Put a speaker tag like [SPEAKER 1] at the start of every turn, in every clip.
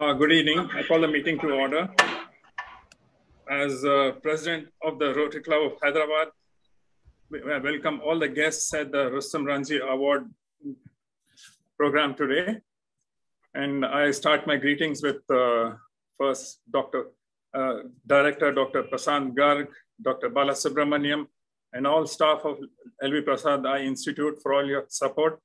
[SPEAKER 1] Good evening. I call the meeting to order. As President of the Rotary Club of Hyderabad, I welcome all the guests at the Rustam Ranji Award program today. And I start my greetings with first Director Dr. Prasad Garg, Dr. Balasubramaniam, and all staff of LV Prasad Eye Institute for all your support.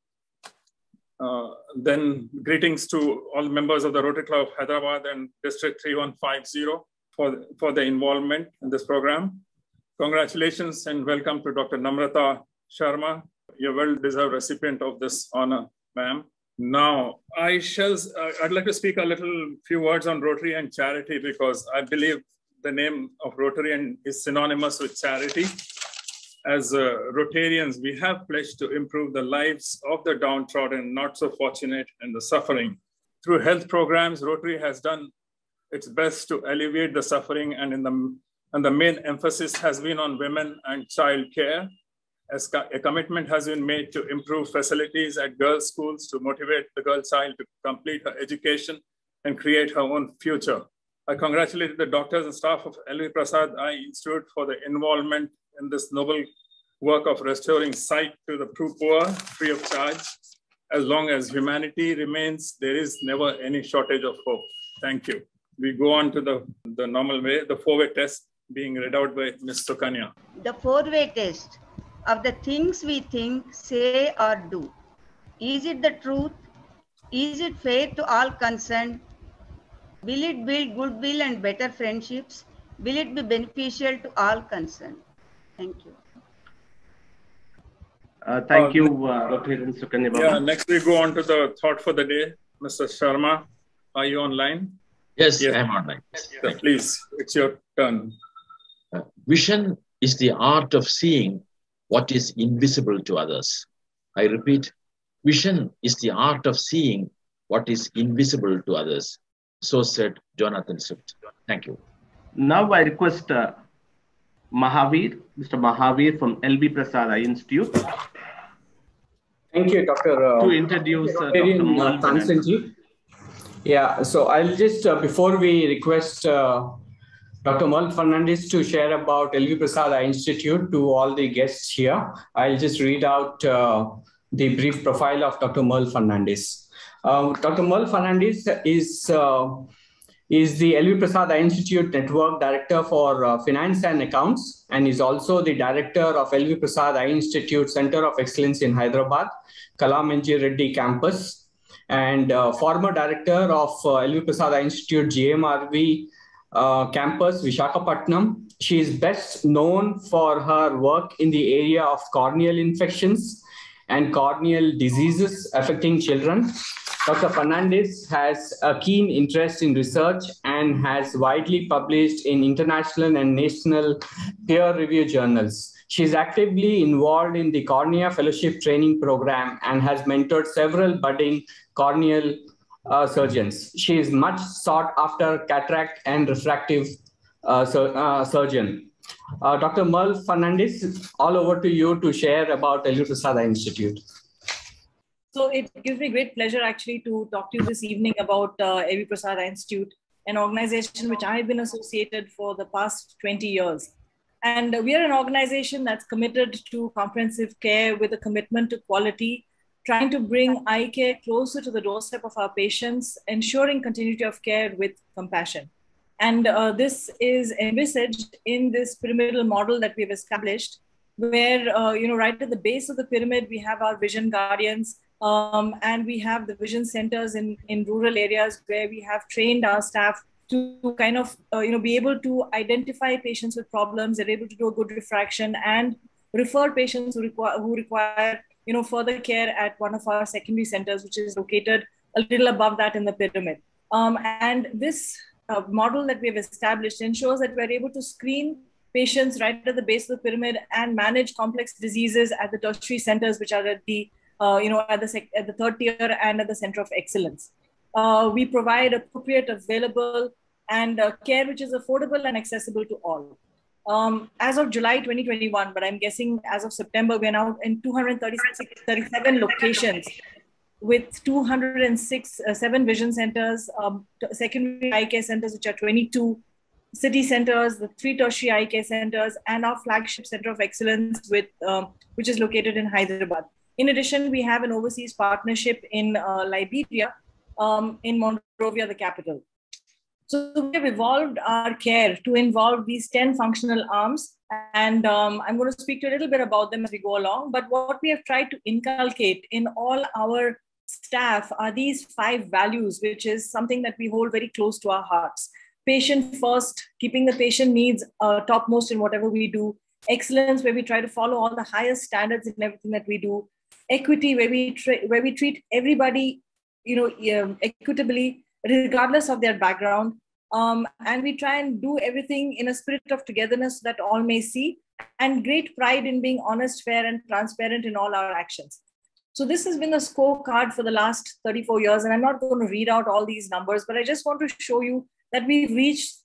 [SPEAKER 1] Then greetings to all members of the Rotary Club of Hyderabad and District 3150 for the involvement in this program. Congratulations and welcome to Dr. Namrata Sharma. You're well-deserved recipient of this honor, ma'am. Now, I'd like to speak few words on Rotary and charity because I believe the name of Rotary is synonymous with charity. As Rotarians, we have pledged to improve the lives of the downtrodden, not so fortunate, and the suffering. Through health programs, Rotary has done its best to alleviate the suffering, and the main emphasis has been on women and child care. As a commitment has been made to improve facilities at girls' schools to motivate the girl child to complete her education and create her own future. I congratulate the doctors and staff of LV Prasad Eye Institute for the involvement in this noble work of restoring sight to the poor free of charge. As long as humanity remains, there is never any shortage of hope. Thank you. We go on to the normal way, the four-way test being read out by Ms. Sukanya.
[SPEAKER 2] The four-way test of the things we think, say, or do. Is it the truth? Is it fair to all concerned? Will it build goodwill and better friendships? Will it be beneficial to all concerned? Thank you.
[SPEAKER 3] Thank you, Dr. Sukanya.
[SPEAKER 1] Yeah, next we go on to the thought for the day. Mr. Sharma, are you online?
[SPEAKER 4] Yes, I'm online.
[SPEAKER 1] Yeah, please, it's your turn.
[SPEAKER 4] Vision is the art of seeing what is invisible to others. I repeat, vision is the art of seeing what is invisible to others. So said Jonathan Swift. Thank you.
[SPEAKER 3] Now I request Mr. Mahavir from LV Prasad Eye Institute.
[SPEAKER 5] Thank you, Dr.
[SPEAKER 3] To introduce Dr. Mal Fernandez.
[SPEAKER 5] Yeah, so I'll just, before we request Dr. Mal Fernandez to share about LV Prasad Eye Institute to all the guests here, I'll just read out the brief profile of Dr. Mal Fernandez. Dr. Mal Fernandez is the LV Prasad Eye Institute Network Director for Finance and Accounts, and is also the Director of LV Prasad Eye Institute Center of Excellence in Hyderabad, Kalamanji Reddy Campus, and former Director of LV Prasad Eye Institute GMRV Campus, Visakhapatnam. She is best known for her work in the area of corneal infections and corneal diseases affecting children. Dr. Fernandez has a keen interest in research and has widely published in international and national peer-reviewed journals. She is actively involved in the Cornea Fellowship Training Program and has mentored several budding corneal surgeons. She is much sought after cataract and refractive surgeon. Dr. Mal Fernandez, all over to you to share about LV Prasad Eye Institute.
[SPEAKER 6] So it gives me great pleasure actually to talk to you this evening about LV Prasad Eye Institute, an organization which I've been associated for the past 20 years. And we are an organization that's committed to comprehensive care with a commitment to quality, trying to bring eye care closer to the doorstep of our patients, ensuring continuity of care with compassion. And this is envisaged in this pyramidal model that we've established, where, right at the base of the pyramid, we have our vision guardians, and we have the vision centers in rural areas where we have trained our staff to kind of, be able to identify patients with problems. They're able to do a good refraction and refer patients who require, further care at one of our secondary centers, which is located a little above that in the pyramid. And this model that we have established ensures that we're able to screen patients right at the base of the pyramid and manage complex diseases at the tertiary centers, which are at the, at the third tier and at the center of excellence. We provide appropriate, available, and care which is affordable and accessible to all. As of July 2021, but I'm guessing as of September, we're now in 237 locations with 207 vision centers, secondary eye care centers, which are 22, city centers, the 3 tertiary eye care centers, and our flagship center of excellence, which is located in Hyderabad. In addition, we have an overseas partnership in Liberia, in Monrovia, the capital. So we have evolved our care to involve these 10 functional arms. And I'm going to speak to a little bit about them as we go along. But what we have tried to inculcate in all our staff are these 5 values, which is something that we hold very close to our hearts. Patient first, keeping the patient needs topmost in whatever we do. Excellence, where we try to follow all the highest standards in everything that we do. Equity, where we treat everybody, equitably, regardless of their background. And we try and do everything in a spirit of togetherness that all may see, and great pride in being honest, fair, and transparent in all our actions. So this has been the scorecard for the last 34 years. And I'm not going to read out all these numbers, but I just want to show you that we've reached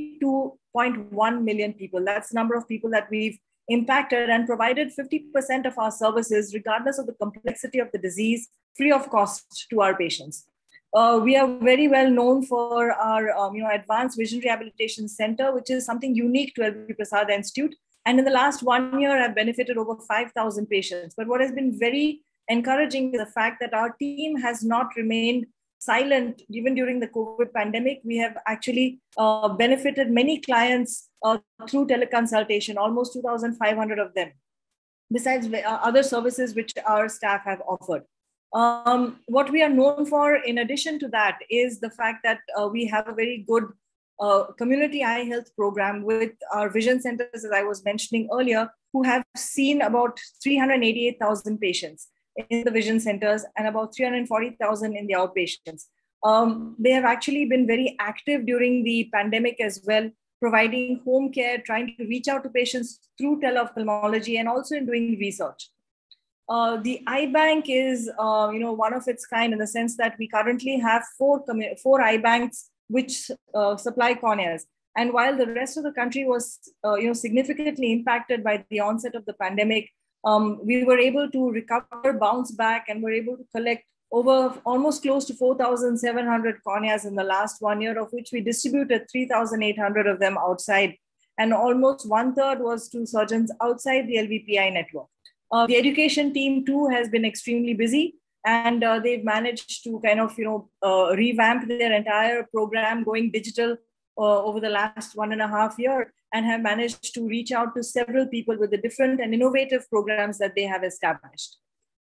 [SPEAKER 6] 32.1 million people. That's the number of people that we've impacted and provided 50% of our services, regardless of the complexity of the disease, free of cost to our patients. We are very well known for our Advanced Vision Rehabilitation Center, which is something unique to LV Prasad Institute. And in the last 1 year, I've benefited over 5,000 patients. But what has been very encouraging is the fact that our team has not remained silent even during the COVID pandemic. We have actually benefited many clients through teleconsultation, almost 2,500 of them, besides other services which our staff have offered. What we are known for, in addition to that, is the fact that we have a very good community eye health program with our vision centers, as I was mentioning earlier, who have seen about 388,000 patients in the vision centers and about 340,000 in the outpatients. They have actually been very active during the pandemic as well, providing home care, trying to reach out to patients through teleophthalmology, and also in doing research. The eye bank is, one of its kind, in the sense that we currently have four eye banks which supply corneas. And while the rest of the country was, significantly impacted by the onset of the pandemic, we were able to recover, bounce back, and were able to collect over almost close to 4,700 corneas in the last 1 year, of which we distributed 3,800 of them outside. And almost 1/3 was to surgeons outside the LVPI network. The education team too has been extremely busy, and they've managed to kind of, revamp their entire program, going digital over the last 1.5 years, and have managed to reach out to several people with the different and innovative programs that they have established.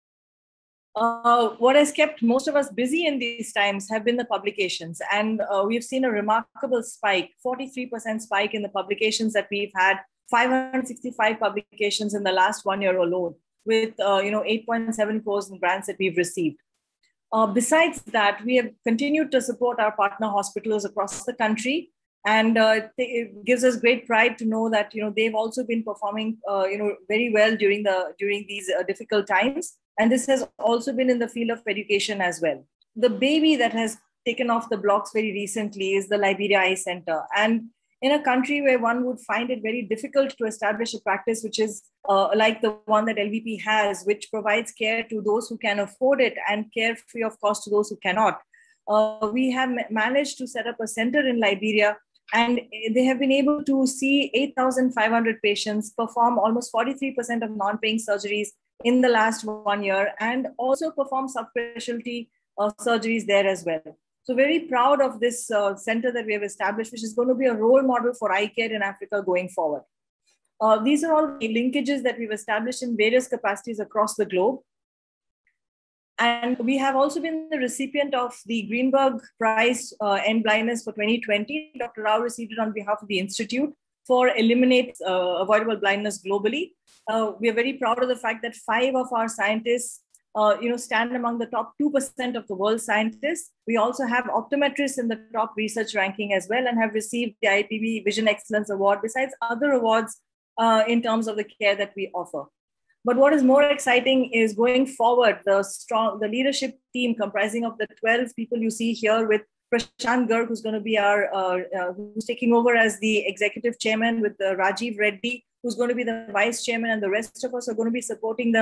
[SPEAKER 6] What has kept most of us busy in these times have been the publications. And we've seen a remarkable spike, 43% spike in the publications that we've had, 565 publications in the last 1 year alone, with 8.7 crores in grants that we've received. Besides that, we have continued to support our partner hospitals across the country. And it gives us great pride to know that they've also been performing very well during these difficult times. And this has also been in the field of education as well. The baby that has taken off the blocks very recently is the Liberia Eye Center. And in a country where one would find it very difficult to establish a practice which is like the one that LVP has, which provides care to those who can afford it and care free of cost to those who cannot, we have managed to set up a center in Liberia. And they have been able to see 8,500 patients, perform almost 43% of non-paying surgeries in the last 1 year, and also perform subspecialty surgeries there as well. So very proud of this center that we have established, which is going to be a role model for eye care in Africa going forward. These are all the linkages that we've established in various capacities across the globe. And we have also been the recipient of the Greenberg Prize End Blindness for 2020. Dr. Rao received it on behalf of the Institute for Eliminate Avoidable Blindness globally. We are very proud of the fact that 5 of our scientists stand among the top 2% of the world scientists. We also have optometrists in the top research ranking as well, and have received the IPB Vision Excellence Award, besides other awards in terms of the care that we offer. But what is more exciting is going forward, the leadership team comprising of the 12 people you see here, with Prashant Garg, who's going to be who's taking over as the executive chairman, with Rajiv Reddy, who's going to be the vice chairman, and the rest of us are going to be supporting them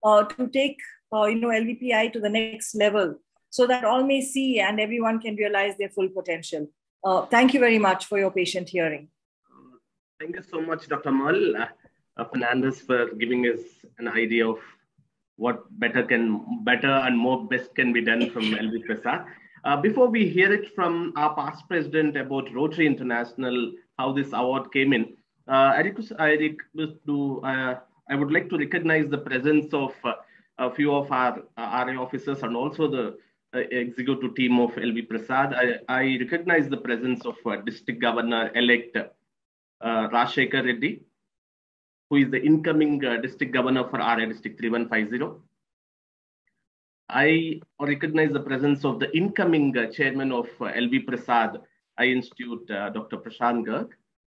[SPEAKER 6] to take LVPI to the next level, so that all may see and everyone can realize their full potential. Thank you very much for your patient hearing.
[SPEAKER 3] Thank you so much, Dr. Mal Fernandez, for giving us an idea of what better and more best can be done from LV Prasad. Before we hear it from our past president about Rotary International, how this award came in, I would like to recognize the presence of a few of our RA officers and also the executive team of LV Prasad. I recognize the presence of District Governor-elect Rajshekhar Reddy, who is the incoming District Governor for RA District 3150. I recognize the presence of the incoming Chairman of LV Prasad Eye Institute, Dr. Prashant Garg,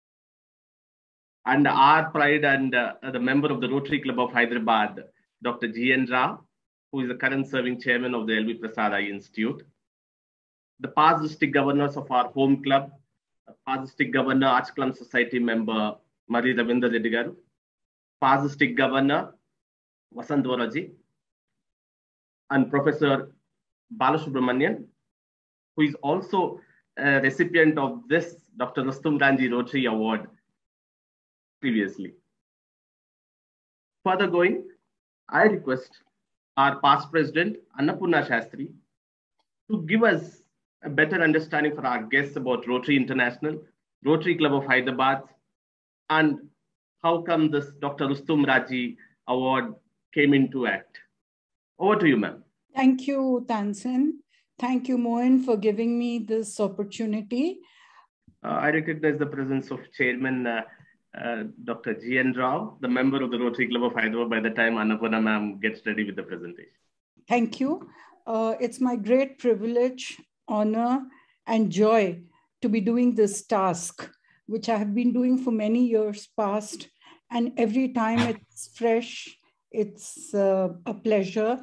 [SPEAKER 3] and our pride and the member of the Rotary Club of Hyderabad, Dr. G.N. Rao, who is the current serving chairman of the LV Prasad Eye Institute. The past district governors of our home club, past district governor, Arts Club Society member, Mari Ravindra Reddy Garu, past district governor, Vasant Varaji, and Professor Balasubramanian, who is also a recipient of this Dr. Rustom Ranji Rotary Award previously. Further going, I request our past president, Annapurna Shastri, to give us a better understanding for our guests about Rotary International, Rotary Club of Hyderabad, and how come this Dr. Rustom Ranji Award came into act. Over to you, ma'am.
[SPEAKER 7] Thank you, Tansen. Thank you, Mohan, for giving me this opportunity.
[SPEAKER 3] I recognize the presence of Chairman Dr. G.N. Rao, the member of the Rotary Club of Hyderabad, by the time Annapurna ma'am gets ready with the presentation.
[SPEAKER 7] Thank you. It's my great privilege, honor, and joy to be doing this task, which I have been doing for many years past. And every time it's fresh, it's a pleasure.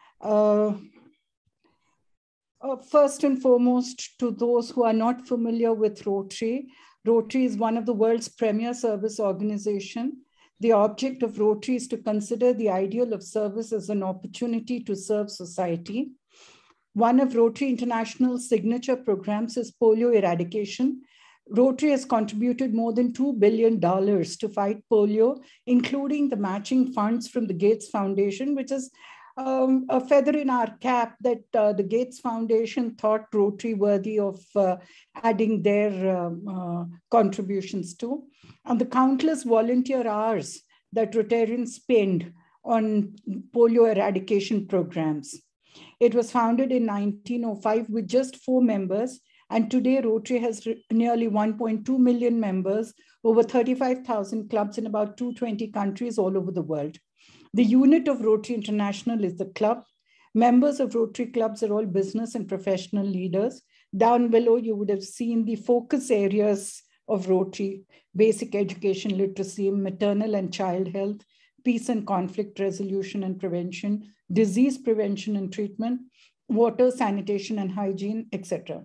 [SPEAKER 7] First and foremost, to those who are not familiar with Rotary, Rotary is one of the world's premier service organizations. The object of Rotary is to consider the ideal of service as an opportunity to serve society. One of Rotary International's signature programs is polio eradication. Rotary has contributed more than $2 billion to fight polio, including the matching funds from the Gates Foundation, which is a feather in our cap that the Gates Foundation thought Rotary worthy of adding their contributions to, and the countless volunteer hours that Rotarians spend on polio eradication programs. It was founded in 1905 with just 4 members, and today Rotary has nearly 1.2 million members, over 35,000 clubs in about 220 countries all over the world. The unit of Rotary International is the club. Members of Rotary clubs are all business and professional leaders. Down below, you would have seen the focus areas of Rotary: basic education, literacy, maternal and child health, peace and conflict resolution and prevention, disease prevention and treatment, water, sanitation and hygiene, etc.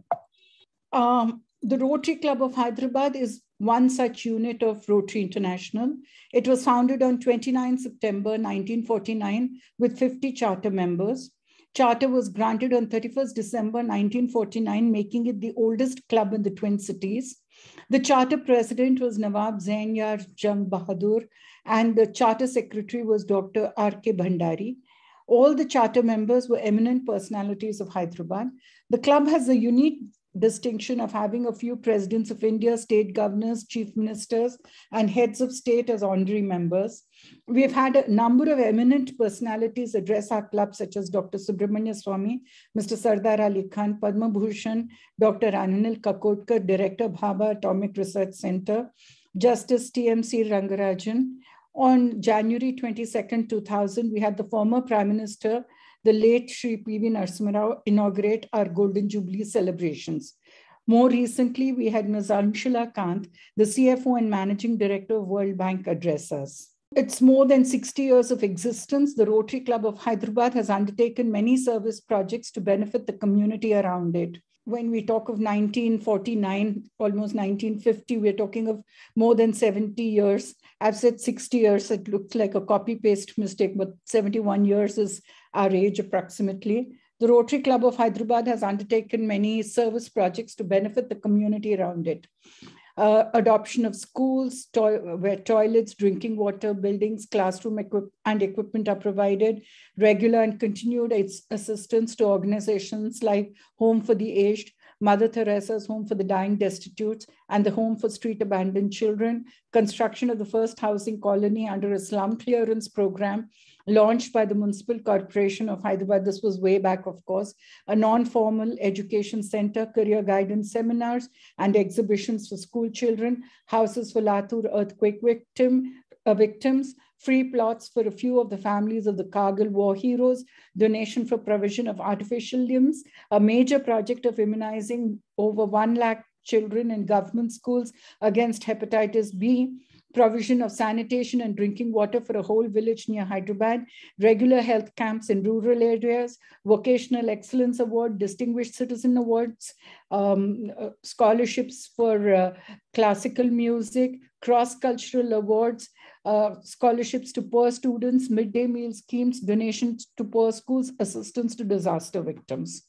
[SPEAKER 7] The Rotary Club of Hyderabad is one such unit of Rotary International. It was founded on 29 September 1949 with 50 charter members. Charter was granted on 31st December 1949, making it the oldest club in the Twin Cities. The charter president was Nawab Zain Yar Jang Bahadur, and the charter secretary was Dr. R.K. Bhandari. All the charter members were eminent personalities of Hyderabad. The club has a unique distinction of having a few presidents of India, state governors, chief ministers, and heads of state as honorary members. We have had a number of eminent personalities address our club, such as Dr. Subramanya Swamy, Mr. Sardar Ali Khan, Padma Bhushan, Dr. Anil Kakotkar, Director, Bhabha Atomic Research Center, Justice TMC Rangarajan. On January 22nd, 2000, we had the former Prime Minister, the late Shri P.V. Narasimha Rao, inaugurate our Golden Jubilee celebrations. More recently, we had Ms. Anshula Kant, the CFO and Managing Director of World Bank, address us. It's more than 60 years of existence. The Rotary Club of Hyderabad has undertaken many service projects to benefit the community around it. When we talk of 1949, almost 1950, we're talking of more than 70 years I've said 60 years. It looks like a copy-paste mistake, but 71 years is our age approximately. The Rotary Club of Hyderabad has undertaken many service projects to benefit the community around it. Adoption of schools where toilets, drinking water, buildings, classroom equipment are provided, regular and continued assistance to organizations like Home for the Aged, Mother Teresa's Home for the Dying Destitutes, and the Home for Street Abandoned Children, construction of the first housing colony under a slum clearance program launched by the Municipal Corporation of Hyderabad. This was way back, of course, a non-formal education center, career guidance seminars and exhibitions for school children, houses for Latur earthquake victims, free plots for a few of the families of the Kargil war heroes, donation for provision of artificial limbs, a major project of immunizing over 1 lakh children in government schools against hepatitis B, provision of sanitation and drinking water for a whole village near Hyderabad, regular health camps in rural areas, vocational excellence award, distinguished citizen awards, scholarships for classical music, cross-cultural awards, scholarships to poor students, midday meal schemes, donations to poor schools, assistance to disaster victims.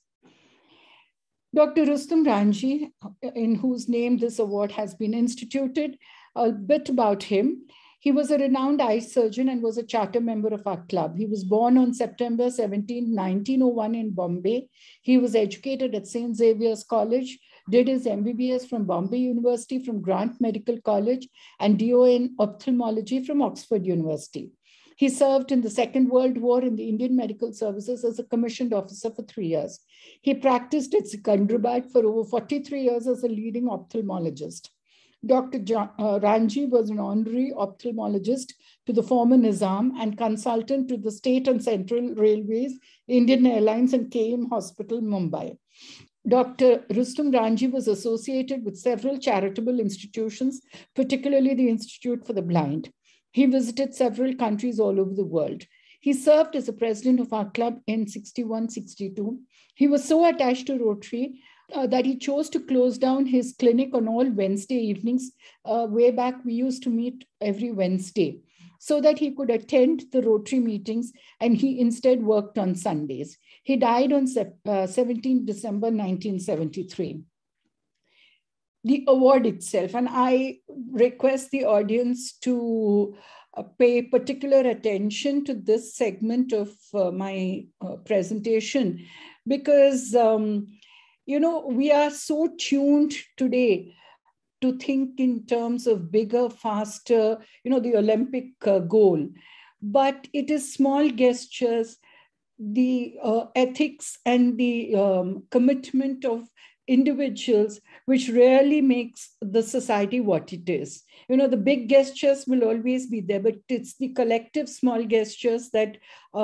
[SPEAKER 7] Dr. Rustom Ranji, in whose name this award has been instituted, a bit about him. He was a renowned eye surgeon and was a charter member of our club. He was born on September 17, 1901 in Bombay. He was educated at St. Xavier's College, did his MBBS from Bombay University, from Grant Medical College, and DO in ophthalmology from Oxford University. He served in the Second World War in the Indian Medical Services as a commissioned officer for 3 years. He practiced at Secunderabad for over 43 years as a leading ophthalmologist. Dr. Ranji was an honorary ophthalmologist to the former Nizam and consultant to the State and Central Railways, Indian Airlines, and KM Hospital, Mumbai. Dr. Rustom Ranji was associated with several charitable institutions, particularly the Institute for the Blind. He visited several countries all over the world. He served as a president of our club in 61-62. He was so attached to Rotary that he chose to close down his clinic on all Wednesday evenings. Way back, we used to meet every Wednesday so that he could attend the Rotary meetings, and he instead worked on Sundays. He died on 17 December 1973. The award itself, and I request the audience to pay particular attention to this segment of my presentation, because we are so tuned today to think in terms of bigger, faster, the Olympic goal. But it is small gestures, the ethics and the commitment of individuals, which really makes the society what it is. The big gestures will always be there, but it's the collective small gestures that,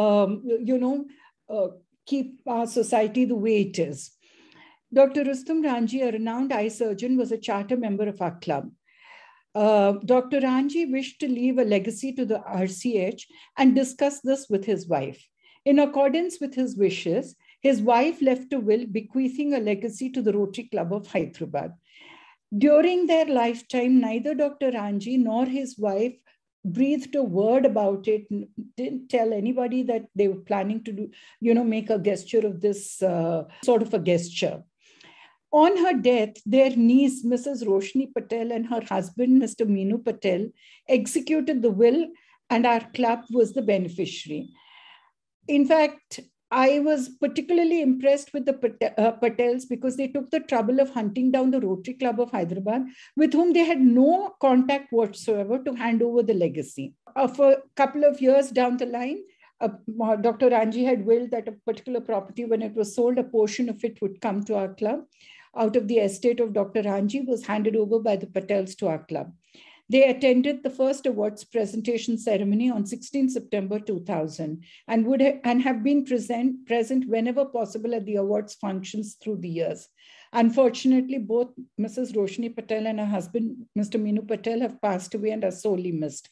[SPEAKER 7] keep our society the way it is. Dr. Rustom Ranji, a renowned eye surgeon, was a charter member of our club. Dr. Ranji wished to leave a legacy to the RCH and discussed this with his wife. In accordance with his wishes, his wife left a will bequeathing a legacy to the Rotary Club of Hyderabad. During their lifetime, neither Dr. Ranji nor his wife breathed a word about it, didn't tell anybody that they were planning to do, make a gesture of this sort of a gesture. On her death, their niece, Mrs. Roshni Patel, and her husband, Mr. Meenu Patel, executed the will, and our club was the beneficiary. In fact, I was particularly impressed with the Patels because they took the trouble of hunting down the Rotary Club of Hyderabad, with whom they had no contact whatsoever, to hand over the legacy. For a couple of years down the line, Dr. Ranji had willed that a particular property, when it was sold, a portion of it would come to our club. Out of the estate of Dr. Ranji was handed over by the Patels to our club. They attended the first awards presentation ceremony on 16 September 2000 and have been present whenever possible at the awards functions through the years. Unfortunately, both Mrs. Roshni Patel and her husband, Mr. Meenu Patel, have passed away and are sorely missed.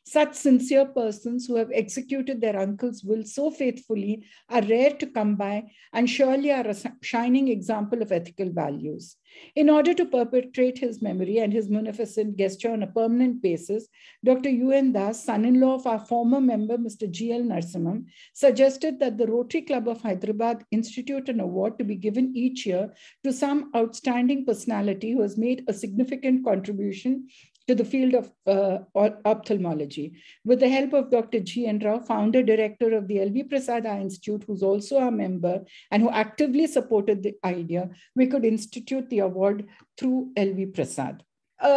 [SPEAKER 7] Such sincere persons who have executed their uncle's will so faithfully are rare to come by and surely are a shining example of ethical values. In order to perpetuate his memory and his munificent gesture on a permanent basis, Dr. UN Das, son-in-law of our former member, Mr. G.L. Narasimham, suggested that the Rotary Club of Hyderabad institute an award to be given each year to some outstanding personality who has made a significant contribution to the field of ophthalmology. With the help of Dr. G. N. Rao, founder director of the L.V. Prasad Eye Institute, who's also our member and who actively supported the idea, we could institute the award through L.V. Prasad.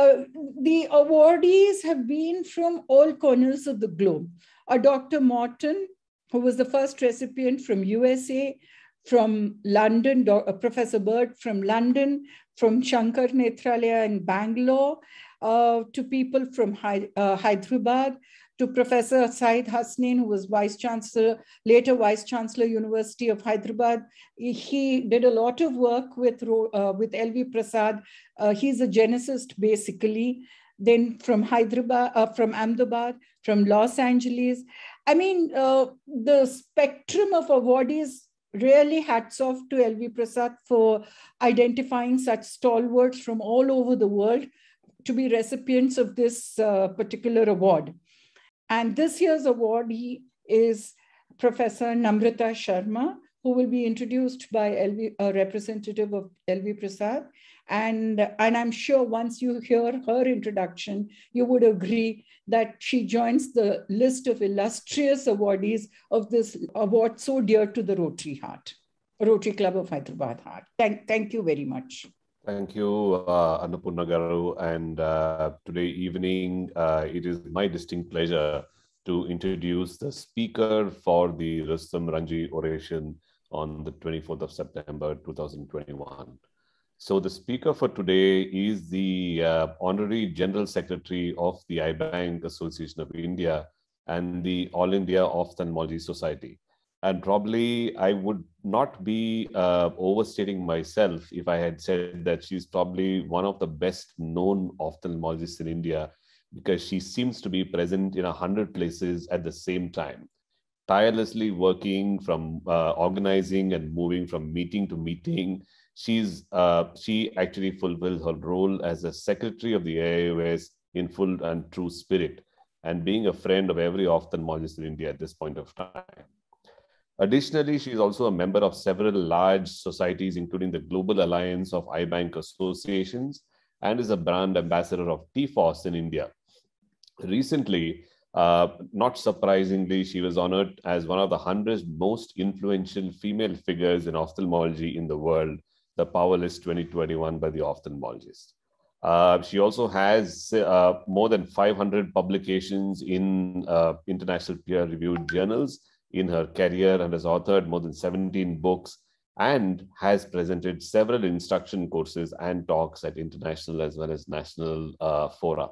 [SPEAKER 7] The awardees have been from all corners of the globe. Dr. Morton, who was the first recipient from USA, from London, Professor Bird from London, from Shankar Nethralaya in Bangalore, to people from Hyderabad, to Professor Said Hasnain, who was Vice Chancellor, later Vice Chancellor, University of Hyderabad. He did a lot of work with L.V. Prasad. He's a geneticist, basically. Then from Hyderabad, from Ahmedabad, from Los Angeles. I mean, the spectrum of awardees, really hats off to L.V. Prasad for identifying such stalwarts from all over the world to be recipients of this particular award. And this year's awardee is Professor Namrata Sharma, who will be introduced by a representative of L.V. Prasad. And I'm sure once you hear her introduction, you would agree that she joins the list of illustrious awardees of this award so dear to the Rotary heart, Rotary Club of Hyderabad heart. Thank you very much.
[SPEAKER 8] Thank you, Annapurna Garu. And today evening, it is my distinct pleasure to introduce the speaker for the Rustam Ranji oration on the 24th of September, 2021. So the speaker for today is the Honorary General Secretary of the Eye Bank Association of India and the All India Ophthalmology Society. And probably I would not be overstating myself if I had said that she's probably one of the best known ophthalmologists in India, because she seems to be present in 100 places at the same time, tirelessly working from organizing and moving from meeting to meeting. She actually fulfills her role as a secretary of the AIOS in full and true spirit, and being a friend of every ophthalmologist in India at this point of time. Additionally, she is also a member of several large societies, including the Global Alliance of Eye Bank Associations, and is a brand ambassador of TFOS in India. Recently, not surprisingly, she was honored as one of the 100 most influential female figures in ophthalmology in the world, the Power List 2021 by the ophthalmologist. She also has more than 500 publications in international peer-reviewed journals in her career, and has authored more than 17 books and has presented several instruction courses and talks at international as well as national fora.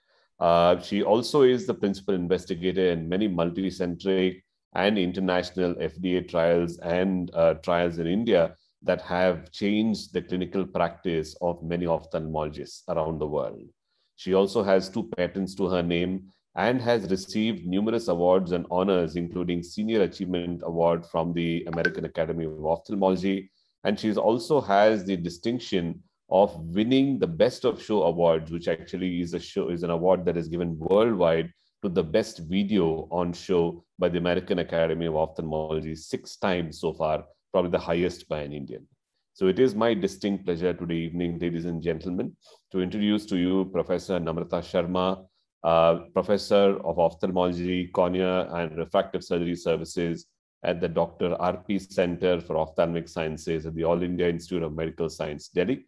[SPEAKER 8] She also is the principal investigator in many multi-centric and international FDA trials and trials in India that have changed the clinical practice of many ophthalmologists around the world. She also has 2 patents to her name and has received numerous awards and honors, including Senior Achievement Award from the American Academy of Ophthalmology. And she also has the distinction of winning the Best of Show Awards, which actually is an award that is given worldwide to the best video on show by the American Academy of Ophthalmology 6 times so far, probably the highest by an Indian. So it is my distinct pleasure today evening, ladies and gentlemen, to introduce to you Professor Namrata Sharma, Professor of Ophthalmology, Cornea and Refractive Surgery Services at the Dr. R.P. Center for Ophthalmic Sciences at the All India Institute of Medical Science, Delhi.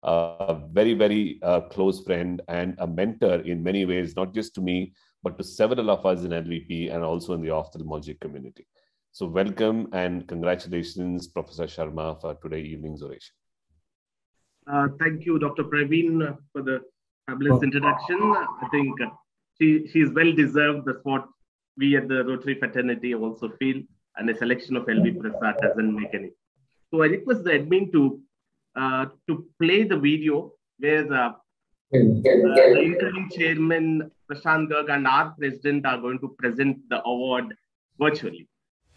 [SPEAKER 8] A very, very close friend and a mentor in many ways, not just to me, but to several of us in LVP and also in the ophthalmology community. So welcome and congratulations, Professor Sharma, for today evening's oration.
[SPEAKER 3] Thank you, Dr. Praveen, for the fabulous introduction. I think she is well deserved. That's what we at the Rotary fraternity also feel, and a selection of LV Prasad doesn't make any. So I request the admin to play the video where the incoming chairman Prashant Garg and our president are going to present the award virtually.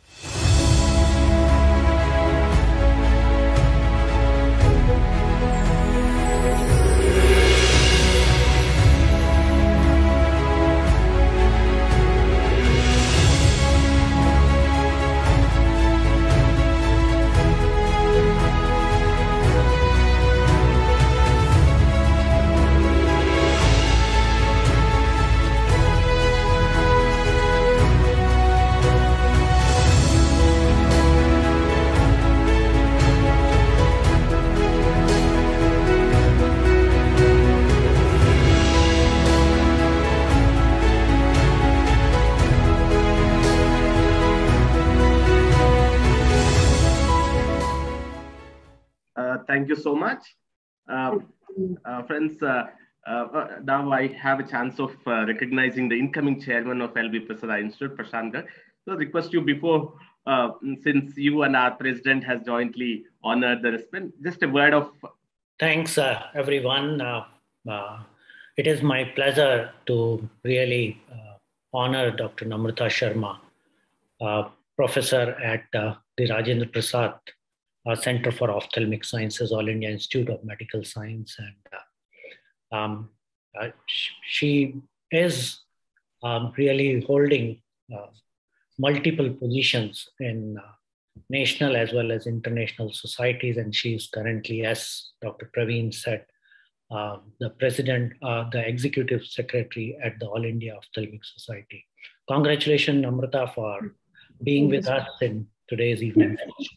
[SPEAKER 3] Thank you so much. Friends, now I have a chance of recognizing the incoming chairman of LV Prasad Institute, Prashant Garg. So I request you before, since you and our president has jointly honored the recipient, just a word of...
[SPEAKER 9] Thanks, everyone. It is my pleasure to really honor Dr. Namrata Sharma, professor at the Rajendra Prasad Center for Ophthalmic Sciences, All India Institute of Medical Science. And she is really holding multiple positions in national as well as international societies. And she is currently, as Dr. Praveen said, the president, the executive secretary at the All India Ophthalmic Society. Congratulations, Namrata, for being with us in today's evening.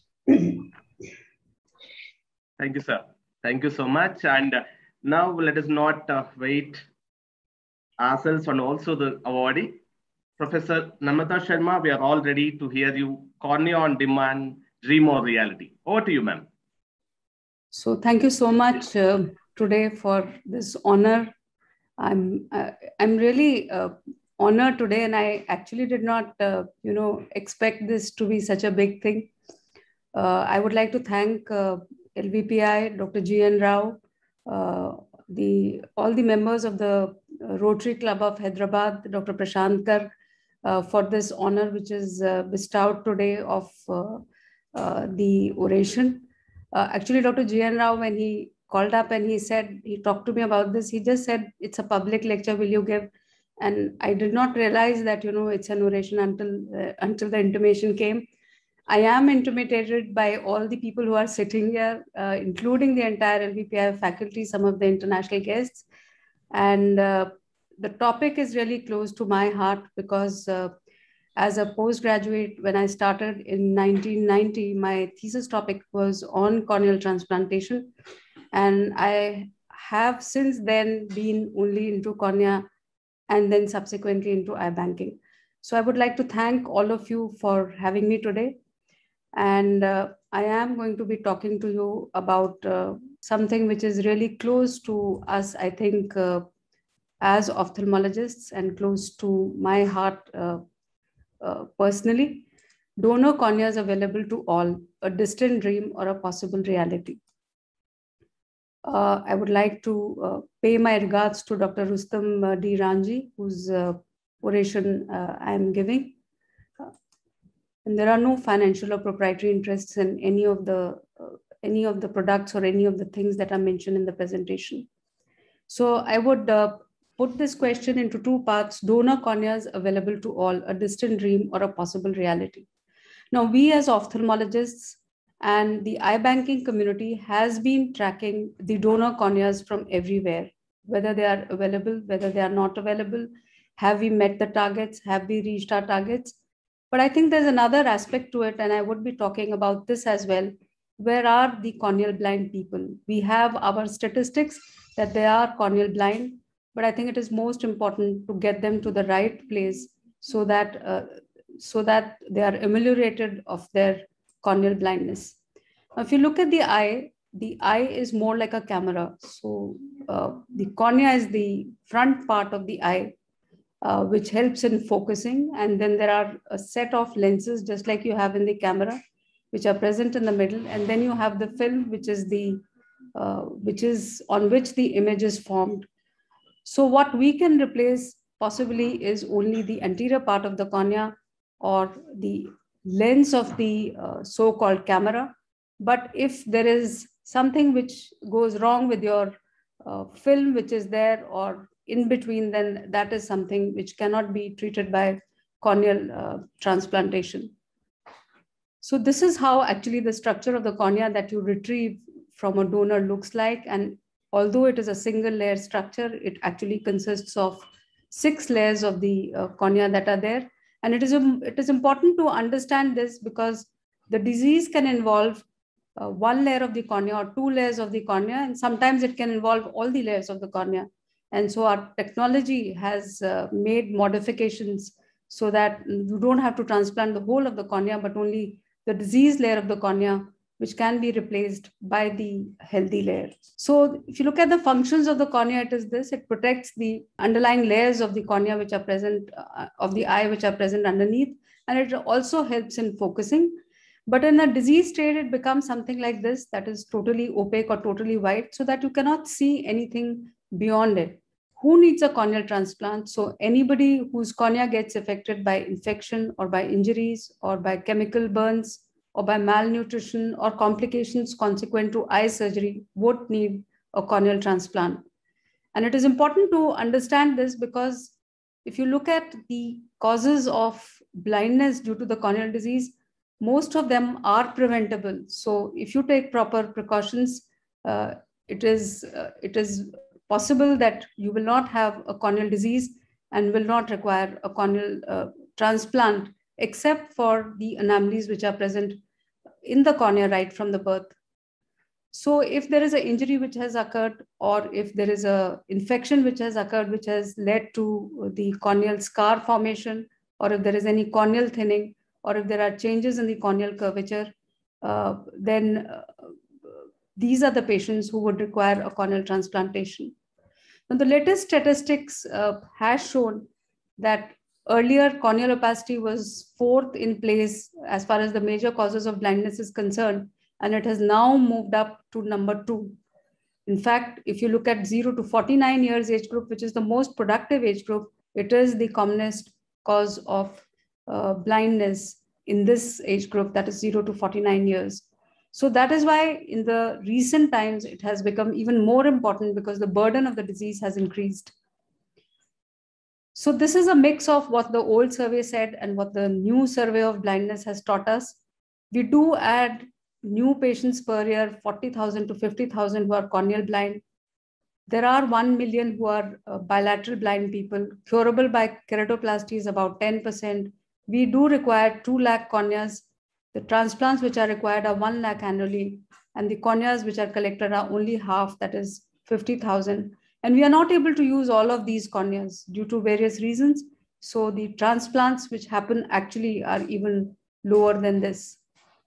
[SPEAKER 3] Thank you, sir. Thank you so much. And now let us not wait ourselves and also the awardee. Professor Namrata Sharma, we are all ready to hear you. Cornea on Demand, Dream or Reality. Over to you, ma'am.
[SPEAKER 10] So thank you so much today for this honor. I'm really honored today, and I actually did not, expect this to be such a big thing. I would like to thank LVPI, Dr. G.N. Rao, all the members of the Rotary Club of Hyderabad, Dr. Prashant Garg, for this honor which is bestowed today of the oration. Actually, Dr. G.N. Rao, when he called up and he talked to me about this, he just said, it's a public lecture, will you give? And I did not realize that, it's an oration until the intimation came. I am intimidated by all the people who are sitting here, including the entire LVPI faculty, some of the international guests. And the topic is really close to my heart because as a postgraduate, when I started in 1990, my thesis topic was on corneal transplantation. And I have since then been only into cornea and then subsequently into eye banking. So I would like to thank all of you for having me today. And I am going to be talking to you about something which is really close to us, I think, as ophthalmologists and close to my heart personally. Donor corneas available to all, a distant dream or a possible reality. I would like to pay my regards to Dr. Rustam D. Ranji, whose oration I am giving. And there are no financial or proprietary interests in any of the products or any of the things that are mentioned in the presentation. So I would put this question into two parts: donor corneas available to all, a distant dream or a possible reality. Now, we as ophthalmologists and the eye banking community has been tracking the donor corneas from everywhere, whether they are available, whether they are not available. Have we met the targets? Have we reached our targets? But I think there's another aspect to it, and I would be talking about this as well. Where are the corneal blind people? We have our statistics that they are corneal blind, but I think it is most important to get them to the right place so that they are ameliorated of their corneal blindness. Now, if you look at the eye is more like a camera. So the cornea is the front part of the eye, which helps in focusing. And then there are a set of lenses, just like you have in the camera, which are present in the middle. And then you have the film, which is on which the image is formed. So what we can replace possibly is only the anterior part of the cornea or the lens of the so-called camera. But if there is something which goes wrong with your film which is there or in between, then that is something which cannot be treated by corneal transplantation. So this is how actually the structure of the cornea that you retrieve from a donor looks like. And although it is a single layer structure, it actually consists of 6 layers of the cornea that are there. And it is important to understand this because the disease can involve 1 layer of the cornea or 2 layers of the cornea, and sometimes it can involve all the layers of the cornea. And so our technology has made modifications so that you don't have to transplant the whole of the cornea, but only the disease layer of the cornea, which can be replaced by the healthy layer. So if you look at the functions of the cornea, it is this: it protects the underlying layers of the cornea which are present, of the eye which are present underneath, and it also helps in focusing. But in a disease state, it becomes something like this, that is totally opaque or totally white, so that you cannot see anything beyond it. Who needs a corneal transplant? So anybody whose cornea gets affected by infection or by injuries or by chemical burns or by malnutrition or complications consequent to eye surgery would need a corneal transplant. And it is important to understand this because if you look at the causes of blindness due to the corneal disease, most of them are preventable. So if you take proper precautions, it is possible that you will not have a corneal disease and will not require a corneal transplant, except for the anomalies which are present in the cornea right from the birth. So if there is an injury which has occurred, or if there is an infection which has occurred, which has led to the corneal scar formation, or if there is any corneal thinning, or if there are changes in the corneal curvature, then these are the patients who would require a corneal transplantation. Now, the latest statistics has shown that earlier corneal opacity was 4th in place as far as the major causes of blindness is concerned, and it has now moved up to number 2. In fact, if you look at 0 to 49 years age group, which is the most productive age group, it is the commonest cause of blindness in this age group, that is 0 to 49 years. So that is why in the recent times, it has become even more important because the burden of the disease has increased. So this is a mix of what the old survey said and what the new survey of blindness has taught us. We do add new patients per year, 40,000 to 50,000 who are corneal blind. There are 1 million who are bilateral blind people. Curable by keratoplasty is about 10%. We do require 2 lakh corneas. The transplants which are required are 1 lakh annually, and the corneas which are collected are only half, that is 50,000. And we are not able to use all of these corneas due to various reasons. So the transplants which happen actually are even lower than this.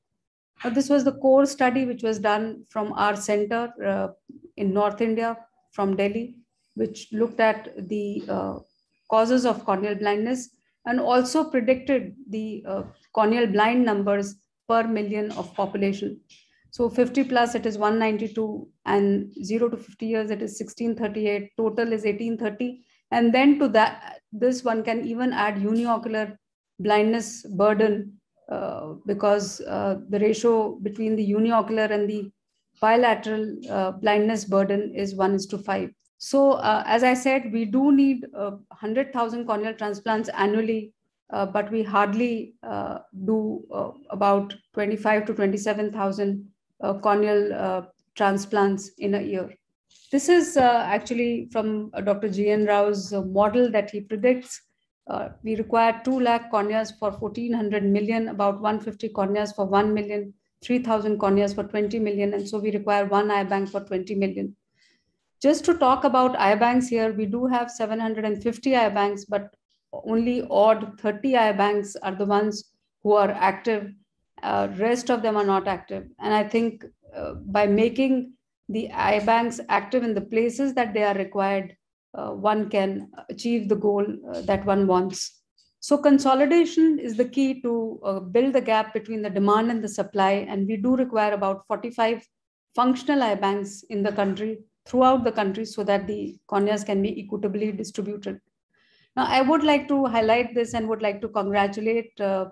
[SPEAKER 10] This was the core study which was done from our center in North India, from Delhi, which looked at the causes of corneal blindness and also predicted the corneal blind numbers per million of population. So 50 plus, it is 192, and 0 to 50 years, it is 1638, total is 1830. And then to that, this one can even add uniocular blindness burden because the ratio between the uniocular and the bilateral blindness burden is 1:5. So as I said, we do need 100,000 corneal transplants annually, but we hardly do about 25 to 27,000 corneal transplants in a year. This is actually from Dr. G.N. Rao's model that he predicts. We require 2 lakh corneas for 1,400 million, about 150 corneas for 1 million, 3,000 corneas for 20 million. And so we require 1 eye bank for 20 million. Just to talk about eye banks here, we do have 750 eye banks, but only odd 30 eye banks are the ones who are active. Rest of them are not active. And I think by making the eye banks active in the places that they are required, one can achieve the goal that one wants. So consolidation is the key to build the gap between the demand and the supply. And we do require about 45 functional eye banks in the country, throughout the country, so that the corneas can be equitably distributed. Now, I would like to highlight this and would like to congratulate both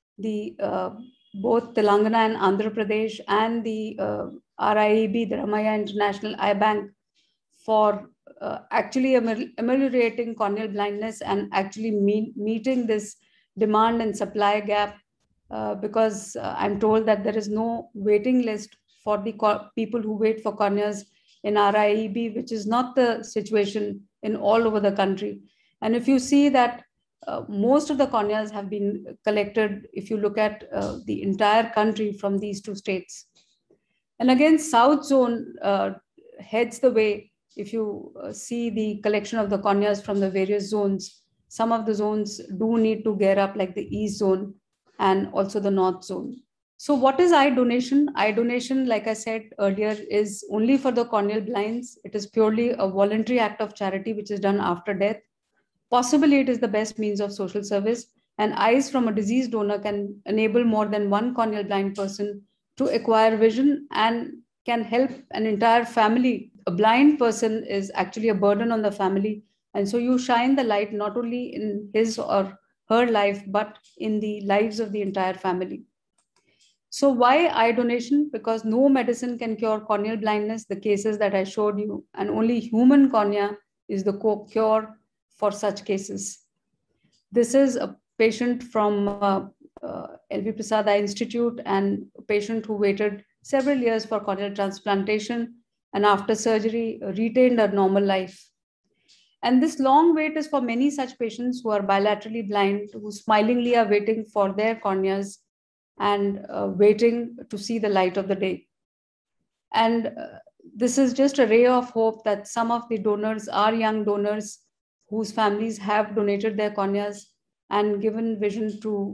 [SPEAKER 10] Telangana and Andhra Pradesh and the RIEB, the Ramaiah International Eye Bank, for actually ameliorating corneal blindness and actually meeting this demand and supply gap, because I'm told that there is no waiting list for the people who wait for corneas in RIEB, which is not the situation in all over the country. And if you see that most of the corneas have been collected, if you look at the entire country from these two states. And again, South Zone heads the way. If you see the collection of the corneas from the various zones, some of the zones do need to gear up, like the East Zone and also the North Zone. So what is eye donation? Eye donation, like I said earlier, is only for the corneal blinds. It is purely a voluntary act of charity which is done after death. Possibly it is the best means of social service, and eyes from a deceased donor can enable more than one corneal blind person to acquire vision and can help an entire family. A blind person is actually a burden on the family. And so you shine the light not only in his or her life, but in the lives of the entire family. So why eye donation? Because no medicine can cure corneal blindness, the cases that I showed you, and only human cornea is the cure for such cases. This is a patient from LV Prasad Eye Institute, and a patient who waited several years for corneal transplantation and after surgery retained a normal life. And this long wait is for many such patients who are bilaterally blind, who smilingly are waiting for their corneas and waiting to see the light of the day. And this is just a ray of hope that some of the donors are young donors whose families have donated their corneas and given vision to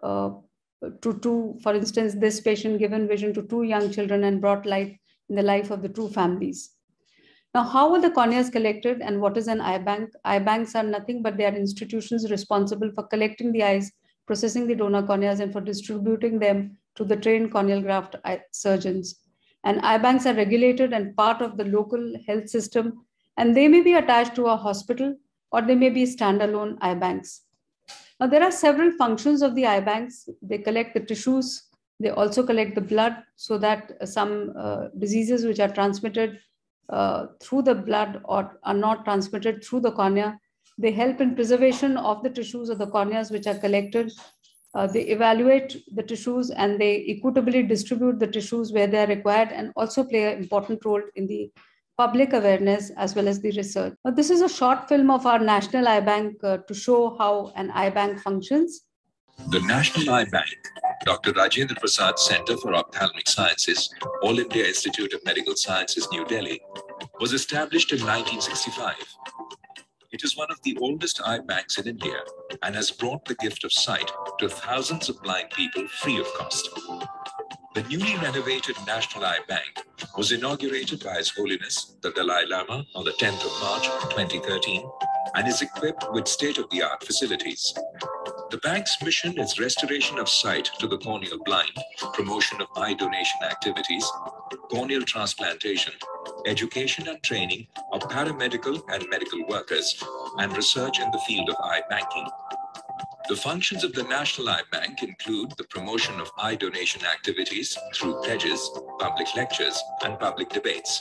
[SPEAKER 10] for instance, this patient given vision to 2 young children and brought light in the life of the 2 families. Now, how are the corneas collected and what is an eye bank? Eye banks are nothing but they are institutions responsible for collecting the eyes, processing the donor corneas, and for distributing them to the trained corneal graft surgeons. And eye banks are regulated and part of the local health system, and they may be attached to a hospital or they may be standalone eye banks. Now, there are several functions of the eye banks. They collect the tissues. They also collect the blood, so that some diseases which are transmitted through the blood or are not transmitted through the cornea. They help in preservation of the tissues of the corneas which are collected. They evaluate the tissues and they equitably distribute the tissues where they are required, and also play an important role in the public awareness as well as the research. Now, this is a short film of our National Eye Bank to show how an eye bank functions.
[SPEAKER 11] The National Eye Bank, Dr. Rajendra Prasad Center for Ophthalmic Sciences, All India Institute of Medical Sciences, New Delhi, was established in 1965. It is one of the oldest eye banks in India and has brought the gift of sight to thousands of blind people free of cost. The newly renovated National Eye Bank was inaugurated by His Holiness the Dalai Lama on the 10th of March 2013 and is equipped with state-of-the-art facilities. The bank's mission is restoration of sight to the corneal blind, promotion of eye donation activities, corneal transplantation, education and training of paramedical and medical workers, and research in the field of eye banking. The functions of the National Eye Bank include the promotion of eye donation activities through pledges, public lectures, and public debates.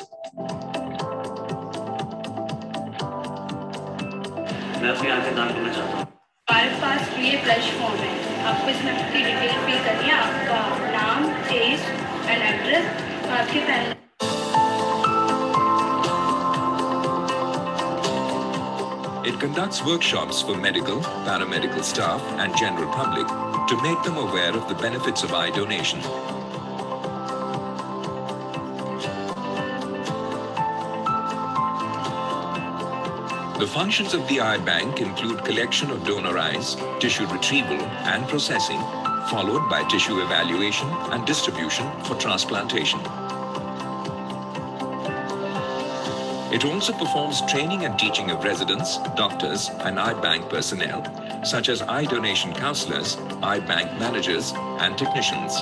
[SPEAKER 12] हमारे पास ये flash form है, आपको इसमें आपकी detail fill करनी है, आपका नाम, एज एंड एड्रेस, आपके family.
[SPEAKER 11] It conducts workshops for medical, paramedical staff and general public to make them aware of the benefits of eye donation. The functions of the eye bank include collection of donor eyes, tissue retrieval and processing, followed by tissue evaluation and distribution for transplantation. It also performs training and teaching of residents, doctors, and eye bank personnel, such as eye donation counselors, eye bank managers, and technicians.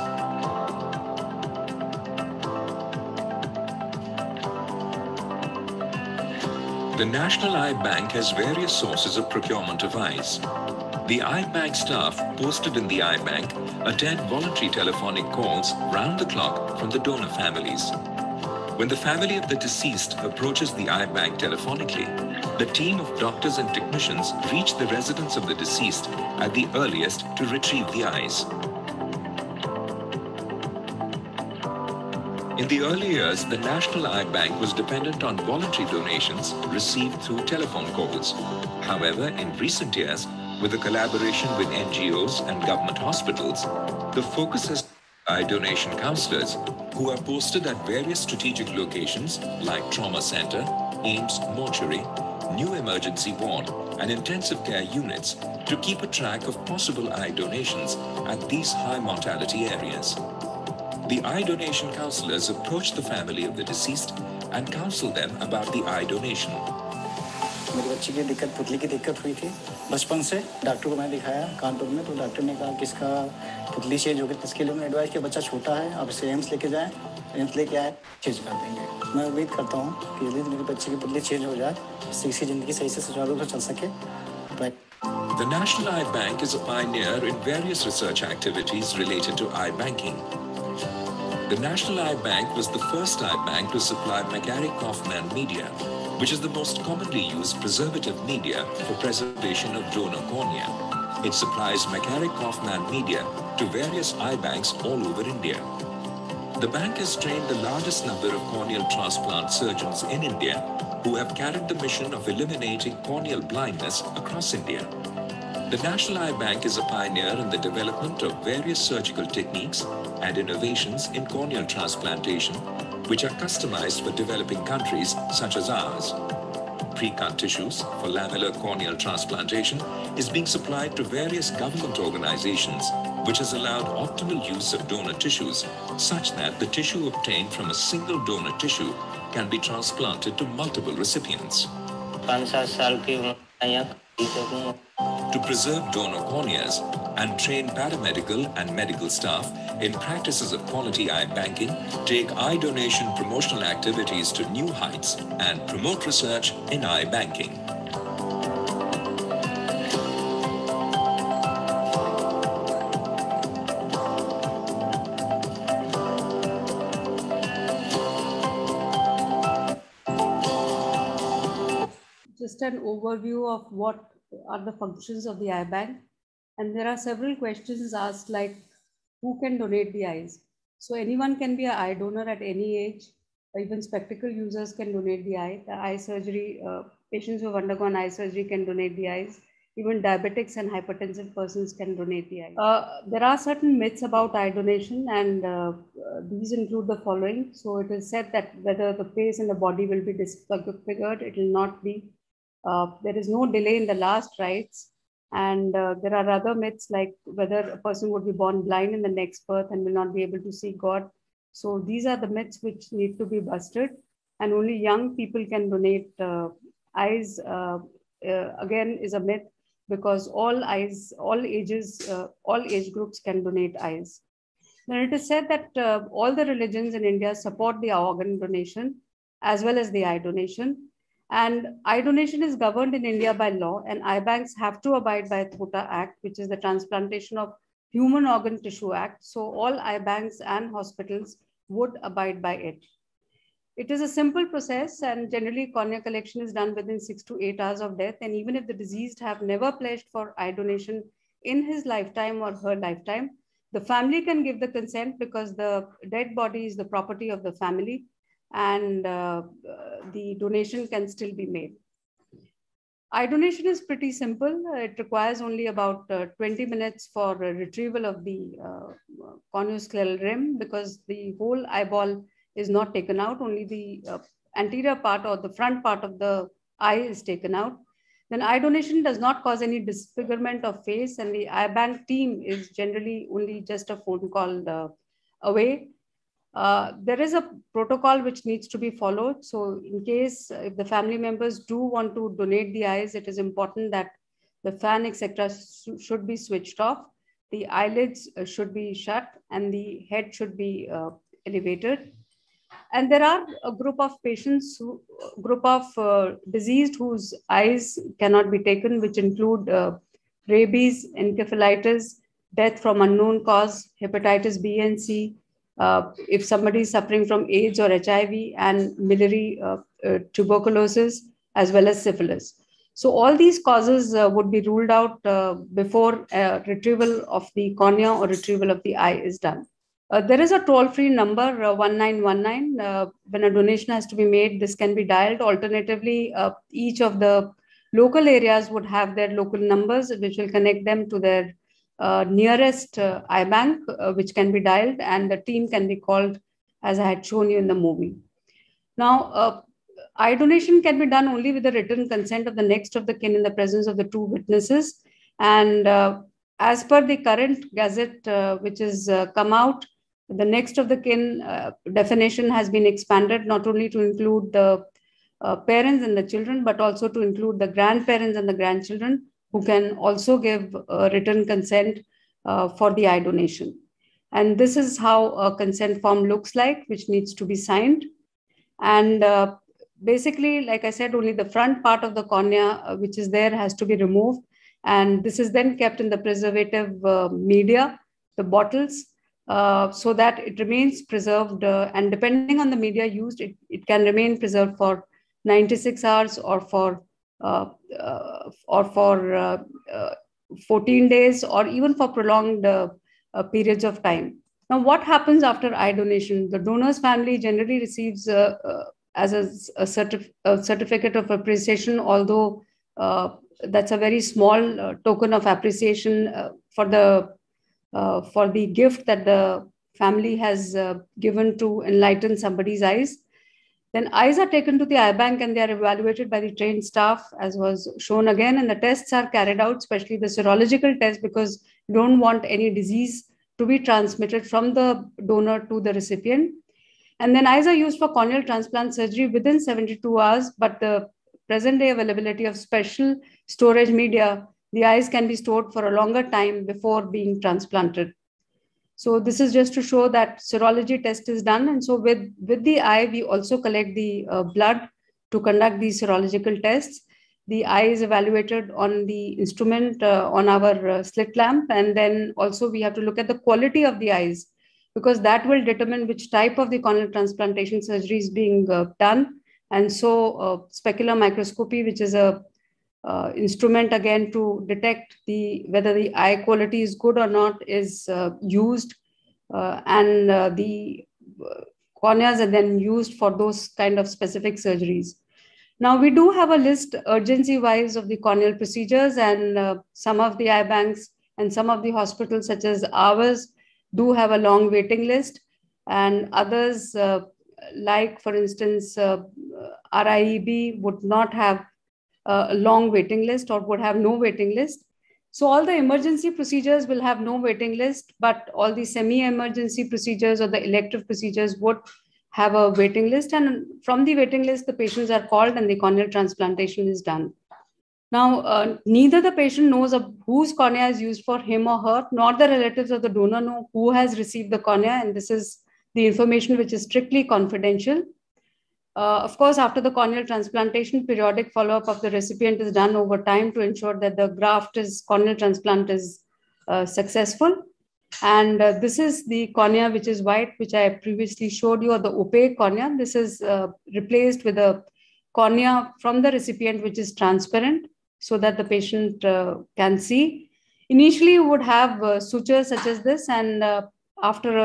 [SPEAKER 11] The National Eye Bank has various sources of procurement of eyes. The Eye Bank staff posted in the Eye Bank attend voluntary telephonic calls round the clock from the donor families. When the family of the deceased approaches the Eye Bank telephonically, the team of doctors and technicians reach the residence of the deceased at the earliest to retrieve the eyes. In the early years, the National Eye Bank was dependent on voluntary donations received through telephone calls. However, in recent years, with the collaboration with NGOs and government hospitals, the focus has eye donation counselors who are posted at various strategic locations like trauma center, AIMS mortuary, new emergency ward, and intensive care units to keep a track of possible eye donations at these high mortality areas. The eye donation counselors approach the family of the deceased and counsel them about the eye donation.
[SPEAKER 13] मेरी बच्ची की दिक्कत पुतली की दिक्कत हुई थी बचपन से डॉक्टर को मैं दिखाया कानपुर में तो डॉक्टर ने कहा कि इसका पुतली चेंज हो गई इसके लिए उन्होंने एडवाइस किया बच्चा छोटा है आप इसे एम्स लेके जाएं एम्स लेके आए चेंज कर देंगे मैं उम्मीद करता हूँ कि यदि मेरी बच्ची की पुतली चेंज हो जाए इससे इसकी ज़िंदगी सही से सुचारू रूप से चल सके.
[SPEAKER 11] The National Eye Bank is a pioneer in various research activities related to eye banking. The National Eye Bank was the first eye bank to supply McGarry-Kaufman media, which is the most commonly used preservative media for preservation of donor cornea. It supplies McGarry-Kaufman media to various eye banks all over India. The bank has trained the largest number of corneal transplant surgeons in India who have carried the mission of eliminating corneal blindness across India. The National Eye Bank is a pioneer in the development of various surgical techniques and innovations in corneal transplantation, which are customized for developing countries such as ours. Pre-cut tissues for lamellar corneal transplantation is being supplied to various government organizations, which has allowed optimal use of donor tissues, such that the tissue obtained from a single donor tissue can be transplanted to multiple recipients. To preserve donor corneas and train paramedical and medical staff in practices of quality eye banking, take eye donation promotional activities to new heights and promote research in eye banking.
[SPEAKER 10] Just an overview of what are the functions of the eye bank. And there are several questions asked like, who can donate the eyes? So anyone can be an eye donor at any age, or even spectacle users can donate the eye. The eye surgery, patients who have undergone eye surgery can donate the eyes. Even diabetics and hypertensive persons can donate the eyes. There are certain myths about eye donation, and these include the following. So it is said that whether the face and the body will be disfigured, it will not be. There is no delay in the last rites. And there are other myths like whether a person would be born blind in the next birth and will not be able to see God. So these are the myths which need to be busted, and only young people can donate eyes. Again, is a myth, because all eyes, all ages, all age groups can donate eyes. Then it is said that all the religions in India support the organ donation as well as the eye donation. And eye donation is governed in India by law, and eye banks have to abide by THOTA Act, which is the Transplantation of Human Organ Tissue Act. So all eye banks and hospitals would abide by it. It is a simple process, and generally cornea collection is done within 6 to 8 hours of death. And even if the deceased have never pledged for eye donation in his lifetime or her lifetime, the family can give the consent, because the dead body is the property of the family, and the donation can still be made. Eye donation is pretty simple. It requires only about 20 minutes for retrieval of the corneoscleral rim, because the whole eyeball is not taken out. Only the anterior part or the front part of the eye is taken out. Then eye donation does not cause any disfigurement of face, and the eye bank team is generally only just a phone call away. There is a protocol which needs to be followed. So in case if the family members do want to donate the eyes, it is important that the fan, etc. should be switched off. The eyelids should be shut, and the head should be elevated. And there are a group of patients, diseased whose eyes cannot be taken, which include rabies, encephalitis, death from unknown cause, hepatitis B and C, if somebody is suffering from AIDS or HIV, and miliary tuberculosis, as well as syphilis. So all these causes would be ruled out before retrieval of the cornea or retrieval of the eye is done. There is a toll-free number, 1919. When a donation has to be made, this can be dialed. Alternatively, each of the local areas would have their local numbers, which will connect them to their nearest eye bank, which can be dialed, and the team can be called, as I had shown you in the movie. Now, eye donation can be done only with the written consent of the next of the kin in the presence of the two witnesses. And as per the current gazette, which has come out, the next of the kin definition has been expanded not only to include the parents and the children, but also to include the grandparents and the grandchildren, who can also give written consent for the eye donation. And this is how a consent form looks like, which needs to be signed. And basically, like I said, only the front part of the cornea, which is there, has to be removed. And this is then kept in the preservative media, the bottles, so that it remains preserved. And depending on the media used, it can remain preserved for 96 hours or for 14 days, or even for prolonged periods of time. Now, what happens after eye donation? The donor's family generally receives as a certificate of appreciation, although that's a very small token of appreciation for the gift that the family has given to enlighten somebody's eyes. Then eyes are taken to the eye bank and they are evaluated by the trained staff, as was shown again, and the tests are carried out, especially the serological test, because you don't want any disease to be transmitted from the donor to the recipient. And then eyes are used for corneal transplant surgery within 72 hours, but the present day availability of special storage media, the eyes can be stored for a longer time before being transplanted. So this is just to show that serology test is done. And so with the eye, we also collect the blood to conduct these serological tests. The eye is evaluated on the instrument on our slit lamp. And then also we have to look at the quality of the eyes, because that will determine which type of the corneal transplantation surgery is being done. And so specular microscopy, which is a instrument again to detect whether the eye quality is good or not, is used, and the corneas are then used for those kind of specific surgeries. Now, we do have a list urgency-wise of the corneal procedures, and some of the eye banks and some of the hospitals, such as ours, do have a long waiting list, and others, like for instance, RIEB would not have a long waiting list or would have no waiting list. So all the emergency procedures will have no waiting list, but all the semi-emergency procedures or the elective procedures would have a waiting list. And from the waiting list, the patients are called and the corneal transplantation is done. Now, neither the patient knows of whose cornea is used for him or her, nor the relatives of the donor know who has received the cornea. And this is the information which is strictly confidential. Of course, after the corneal transplantation, periodic follow-up of the recipient is done over time to ensure that the corneal transplant is successful. And this is the cornea, which is white, which I previously showed you, or the opaque cornea. This is replaced with a cornea from the recipient, which is transparent, so that the patient can see. Initially, you would have sutures such as this, and after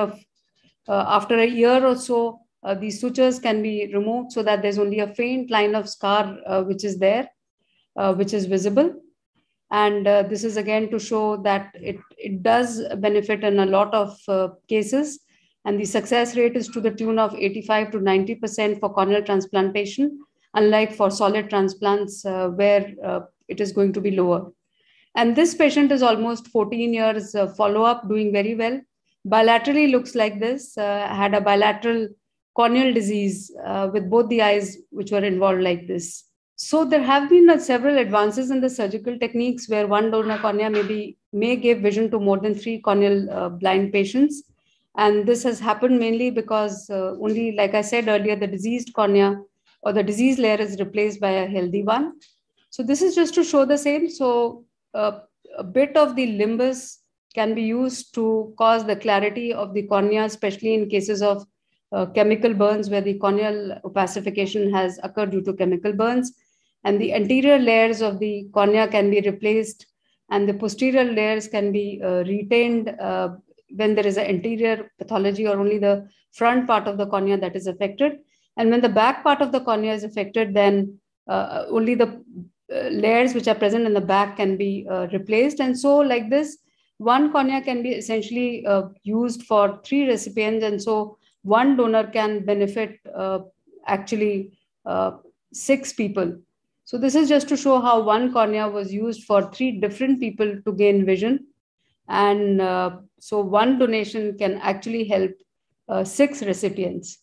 [SPEAKER 10] a year or so, these sutures can be removed so that there's only a faint line of scar which is there, which is visible. And this is again to show that it does benefit in a lot of cases. And the success rate is to the tune of 85 to 90% for corneal transplantation, unlike for solid transplants where it is going to be lower. And this patient is almost 14 years follow-up, doing very well. Bilaterally looks like this, had a bilateral corneal disease with both the eyes which were involved like this. So there have been several advances in the surgical techniques where one donor cornea may give vision to more than 3 corneal blind patients. And this has happened mainly because only, like I said earlier, the diseased cornea or the diseased layer is replaced by a healthy one. So this is just to show the same. So a bit of the limbus can be used to cause the clarity of the cornea, especially in cases of chemical burns where the corneal opacification has occurred due to chemical burns. And the anterior layers of the cornea can be replaced and the posterior layers can be retained when there is an anterior pathology or only the front part of the cornea that is affected. And when the back part of the cornea is affected, then only the layers which are present in the back can be replaced. And so like this, one cornea can be essentially used for 3 recipients. And so one donor can benefit actually 6 people. So this is just to show how one cornea was used for 3 different people to gain vision. And so one donation can actually help 6 recipients.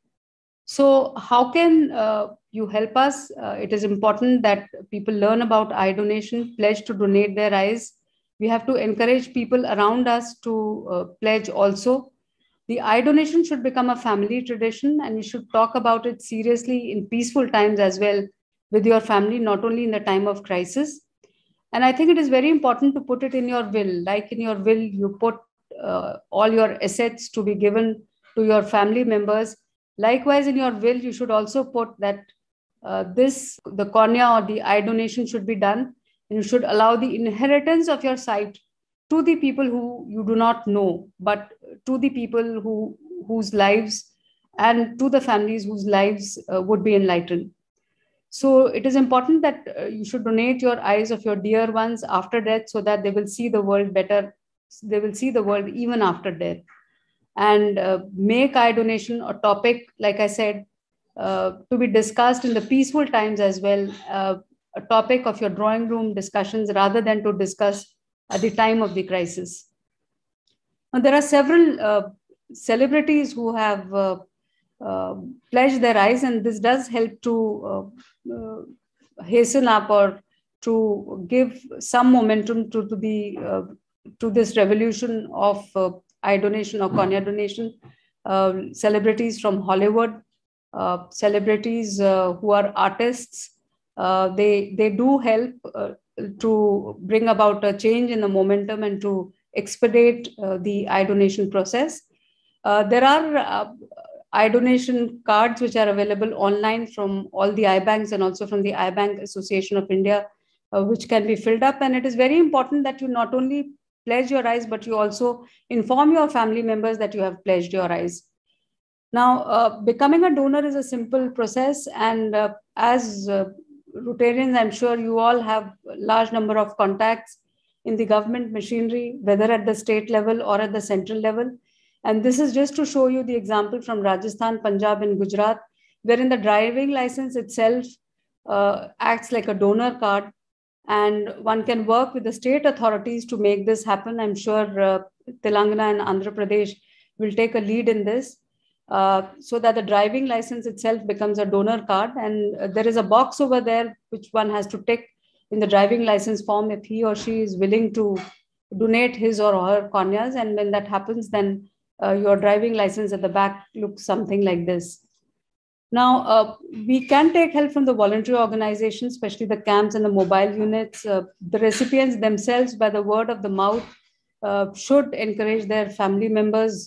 [SPEAKER 10] So how can you help us? It is important that people learn about eye donation, pledge to donate their eyes. We have to encourage people around us to pledge also. The eye donation should become a family tradition, and you should talk about it seriously in peaceful times as well with your family, not only in the time of crisis. And I think it is very important to put it in your will. Like in your will, you put all your assets to be given to your family members. Likewise, in your will, you should also put that the cornea or the eye donation should be done. And you should allow the inheritance of your sight to the people who you do not know, but to the people whose lives and to the families whose lives would be enlightened. So it is important that you should donate your eyes of your dear ones after death so that they will see the world better. They will see the world even after death. And make eye donation a topic, like I said, to be discussed in the peaceful times as well, a topic of your drawing room discussions rather than to discuss at the time of the crisis. Now, there are several celebrities who have pledged their eyes, and this does help to hasten up or to give some momentum to this revolution of eye donation or cornea donation. Celebrities from Hollywood, celebrities who are artists, they do help to bring about a change in the momentum and to expedite the eye donation process. There are eye donation cards which are available online from all the eye banks and also from the Eye Bank Association of India, which can be filled up. And it is very important that you not only pledge your eyes, but you also inform your family members that you have pledged your eyes. Now, becoming a donor is a simple process. And as Rotarians, I'm sure you all have a large number of contacts in the government machinery, whether at the state level or at the central level. And this is just to show you the example from Rajasthan, Punjab, and Gujarat, wherein the driving license itself acts like a donor card. And one can work with the state authorities to make this happen. I'm sure Telangana and Andhra Pradesh will take a lead in this so that the driving license itself becomes a donor card. And there is a box over there which one has to tick in the driving license form if he or she is willing to donate his or her corneas. And when that happens, then your driving license at the back looks something like this. Now, we can take help from the voluntary organizations, especially the camps and the mobile units. The recipients themselves, by the word of the mouth, should encourage their family members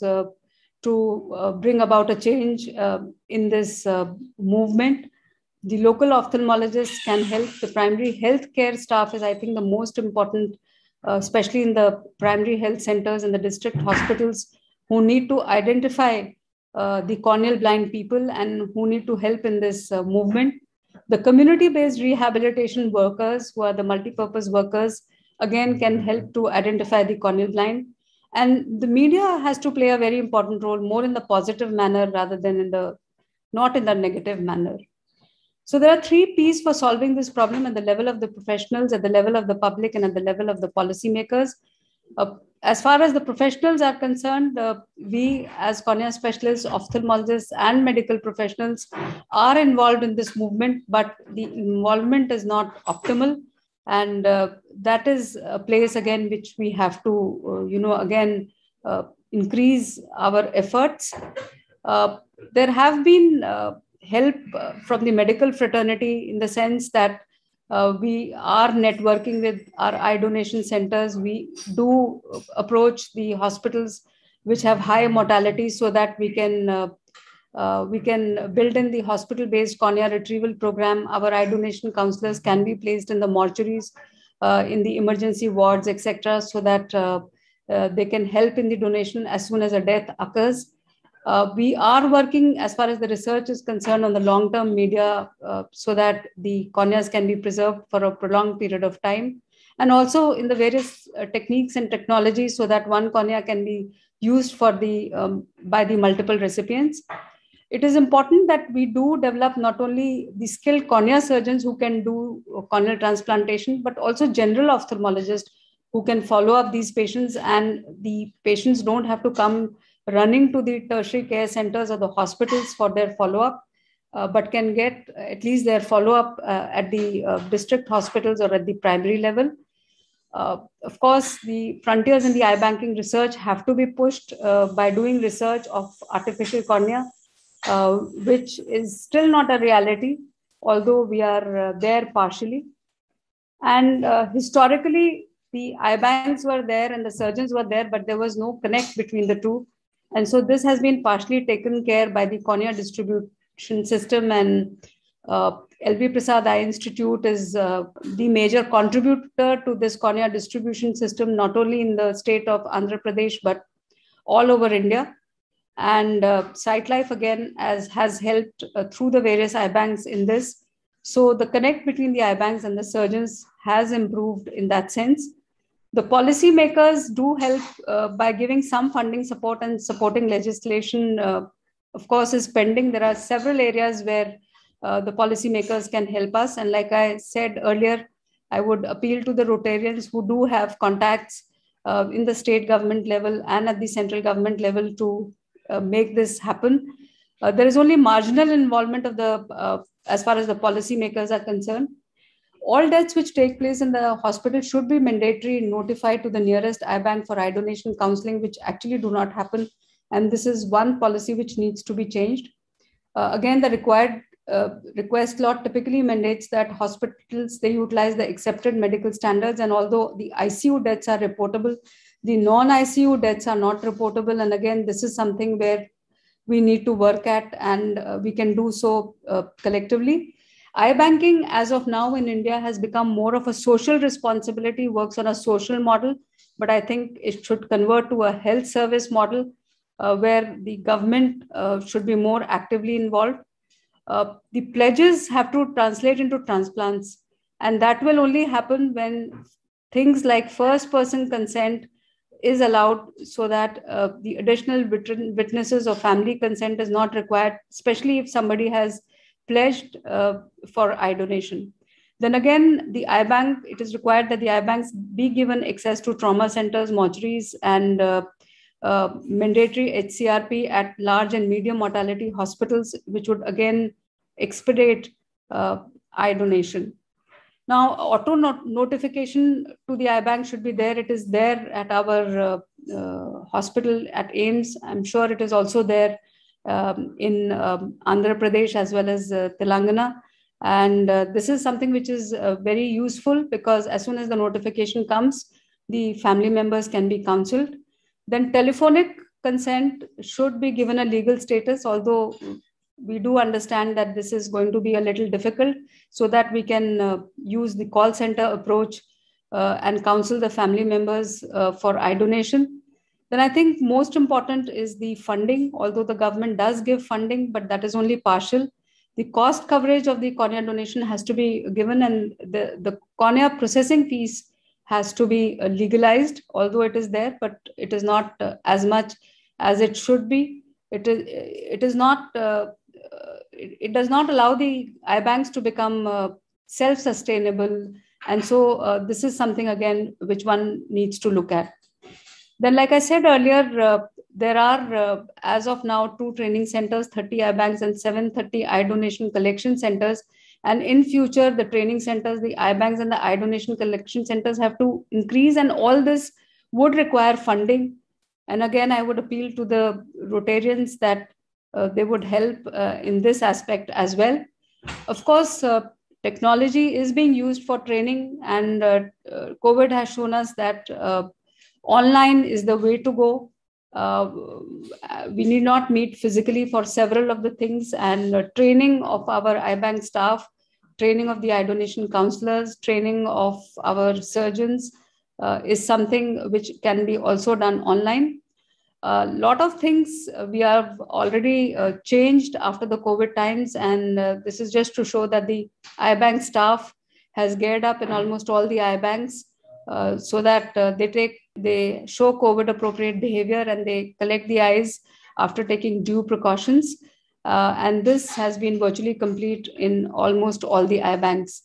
[SPEAKER 10] to bring about a change in this movement. The local ophthalmologists can help. The primary healthcare staff is, I think, the most important, especially in the primary health centers and the district hospitals, who need to identify the corneal blind people and who need to help in this movement. The community-based rehabilitation workers, who are the multi-purpose workers, again can help to identify the corneal blind. And the media has to play a very important role, more in the positive manner rather than not in the negative manner. So there are 3 P's for solving this problem at the level of the professionals, at the level of the public, and at the level of the policymakers. As far as the professionals are concerned, we as cornea specialists, ophthalmologists, and medical professionals are involved in this movement, but the involvement is not optimal. And that is a place, again, which we have to, again, increase our efforts. There have been help from the medical fraternity in the sense that we are networking with our eye donation centers. We do approach the hospitals which have high mortality so that we can build in the hospital-based cornea retrieval program. Our eye donation counselors can be placed in the mortuaries, in the emergency wards, etc., so that they can help in the donation as soon as a death occurs. We are working, as far as the research is concerned, on the long-term media so that the corneas can be preserved for a prolonged period of time, and also in the various techniques and technologies so that one cornea can be used for by the multiple recipients. It is important that we do develop not only the skilled cornea surgeons who can do corneal transplantation, but also general ophthalmologists who can follow up these patients, and the patients don't have to come running to the tertiary care centers or the hospitals for their follow-up, but can get at least their follow-up at the district hospitals or at the primary level. Of course, the frontiers in the eye banking research have to be pushed by doing research of artificial cornea, which is still not a reality, although we are there partially. And historically, the eye banks were there and the surgeons were there, but there was no connect between the two. And so this has been partially taken care by the cornea distribution system, and LV Prasad Eye Institute is the major contributor to this cornea distribution system, not only in the state of Andhra Pradesh, but all over India. And SightLife again has helped through the various eye banks in this. So the connect between the eye banks and the surgeons has improved in that sense. The policymakers do help by giving some funding support, and supporting legislation, of course, is pending. There are several areas where the policymakers can help us. And like I said earlier, I would appeal to the Rotarians who do have contacts in the state government level and at the central government level to make this happen. There is only marginal involvement of the, as far as the policymakers are concerned. All deaths which take place in the hospital should be mandatory notified to the nearest eye bank for eye donation counseling, which actually do not happen. And this is one policy which needs to be changed. Again, the required request law typically mandates that hospitals, they utilize the accepted medical standards. And although the ICU deaths are reportable, the non-ICU deaths are not reportable. And again, this is something where we need to work at, and we can do so collectively. Eye banking, as of now in India, has become more of a social responsibility, works on a social model, but I think it should convert to a health service model where the government should be more actively involved. The pledges have to translate into transplants, and that will only happen when things like first person consent is allowed, so that the additional witnesses or family consent is not required, especially if somebody has pledged for eye donation. Then again, the eye bank, it is required that the eye banks be given access to trauma centers, mortuaries, and mandatory HCRP at large and medium mortality hospitals, which would again expedite eye donation. Now, auto notification to the eye bank should be there. It is there at our hospital at AIIMS. I'm sure it is also there in Andhra Pradesh as well as Telangana. And this is something which is very useful, because as soon as the notification comes, the family members can be counseled. Then telephonic consent should be given a legal status, although we do understand that this is going to be a little difficult, so that we can use the call center approach and counsel the family members for eye donation. Then I think most important is the funding. Although the government does give funding, but that is only partial. The cost coverage of the cornea donation has to be given, and the cornea processing fees has to be legalized, although it is there, but it is not as much as it should be. It does not allow the eye banks to become self-sustainable. And so this is something, again, which one needs to look at. Then, like I said earlier, there are, as of now, 2 training centers, 30 eye banks, and 730 eye donation collection centers. And in future, the training centers, the eye banks, and the eye donation collection centers have to increase. And all this would require funding. And again, I would appeal to the Rotarians that they would help in this aspect as well. Of course, technology is being used for training, and COVID has shown us that online is the way to go. We need not meet physically for several of the things, and training of our iBank staff, training of the iDonation counselors, training of our surgeons is something which can be also done online. A lot of things we have already changed after the COVID times, and this is just to show that the iBank staff has geared up in almost all the iBanks so that they show COVID appropriate behavior and they collect the eyes after taking due precautions. And this has been virtually complete in almost all the iBanks.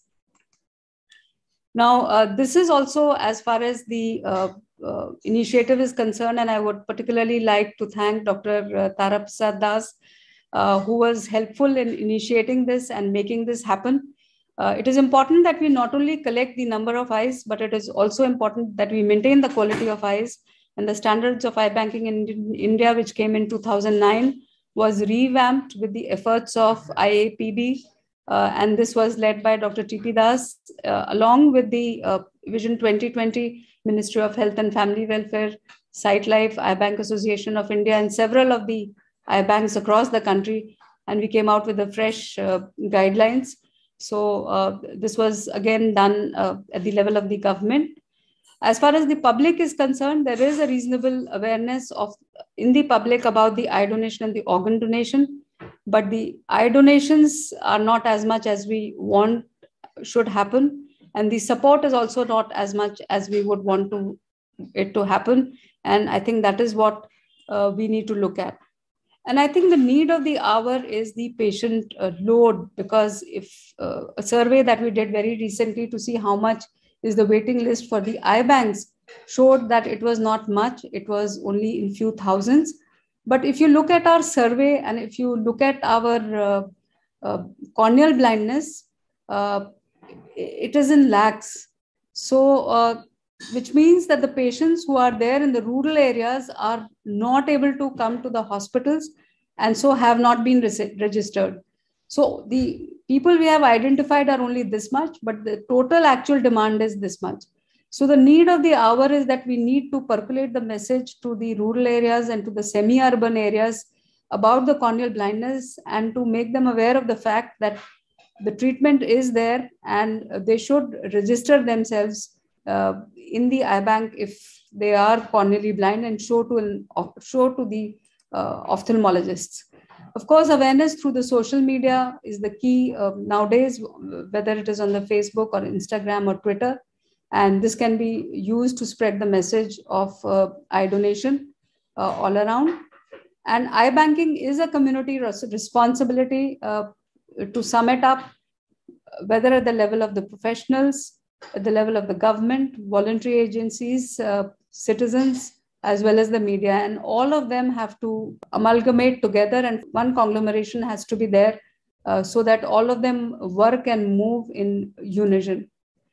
[SPEAKER 10] Now, this is also as far as the initiative is concerned, and I would particularly like to thank Dr. Tara Prasad Das, who was helpful in initiating this and making this happen. It is important that we not only collect the number of eyes, but it is also important that we maintain the quality of eyes. And the standards of eye banking in India, which came in 2009, was revamped with the efforts of IAPB. And this was led by Dr. T.P. Das, along with the Vision 2020, Ministry of Health and Family Welfare, SightLife, iBank Association of India, and several of the iBanks across the country. And we came out with the fresh guidelines. So this was again done at the level of the government. As far as the public is concerned, there is a reasonable awareness in the public about the eye donation and the organ donation, but the eye donations are not as much as we want should happen, and the support is also not as much as we would want it to happen. And I think that is what we need to look at. And I think the need of the hour is the patient load, because if a survey that we did very recently to see how much is the waiting list for the iBanks showed that it was not much, it was only in few thousands. But if you look at our survey and if you look at our corneal blindness, it is in lakhs. So, which means that the patients who are there in the rural areas are not able to come to the hospitals and so have not been registered. So the people we have identified are only this much, but the total actual demand is this much. So the need of the hour is that we need to percolate the message to the rural areas and to the semi-urban areas about the corneal blindness, and to make them aware of the fact that the treatment is there and they should register themselves in the iBank if they are corneally blind, and show to the ophthalmologists. Of course, awareness through the social media is the key nowadays, whether it is on the Facebook or Instagram or Twitter. And this can be used to spread the message of eye donation all around. And eye banking is a community responsibility. To sum it up, whether at the level of the professionals, at the level of the government, voluntary agencies, citizens, as well as the media, and all of them have to amalgamate together, and one conglomeration has to be there so that all of them work and move in unison.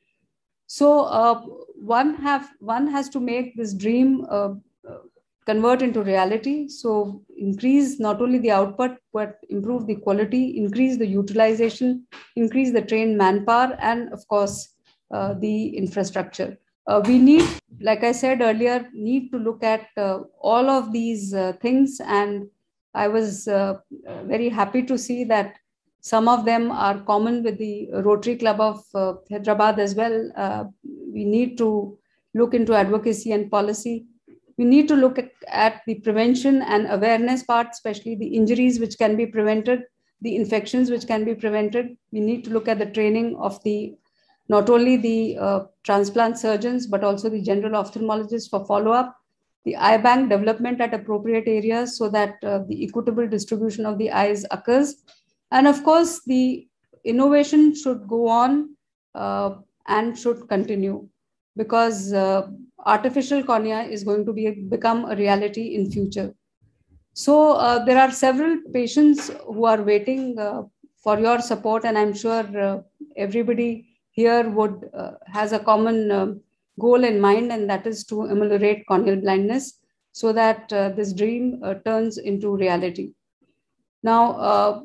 [SPEAKER 10] So one has to make this dream convert into reality. So increase not only the output, but improve the quality, increase the utilization, increase the trained manpower, and of course, the infrastructure. We need, like I said earlier, need to look at all of these things. And I was very happy to see that some of them are common with the Rotary Club of Hyderabad as well. We need to look into advocacy and policy. We need to look at the prevention and awareness part, especially the injuries which can be prevented, the infections which can be prevented. We need to look at the training of not only the transplant surgeons, but also the general ophthalmologists for follow-up, the eye bank development at appropriate areas so that the equitable distribution of the eyes occurs. And of course, the innovation should go on and should continue, because artificial cornea is going to become a reality in future. So there are several patients who are waiting for your support, and I'm sure everybody here has a common goal in mind, and that is to ameliorate corneal blindness. so that this dream turns into reality. Now,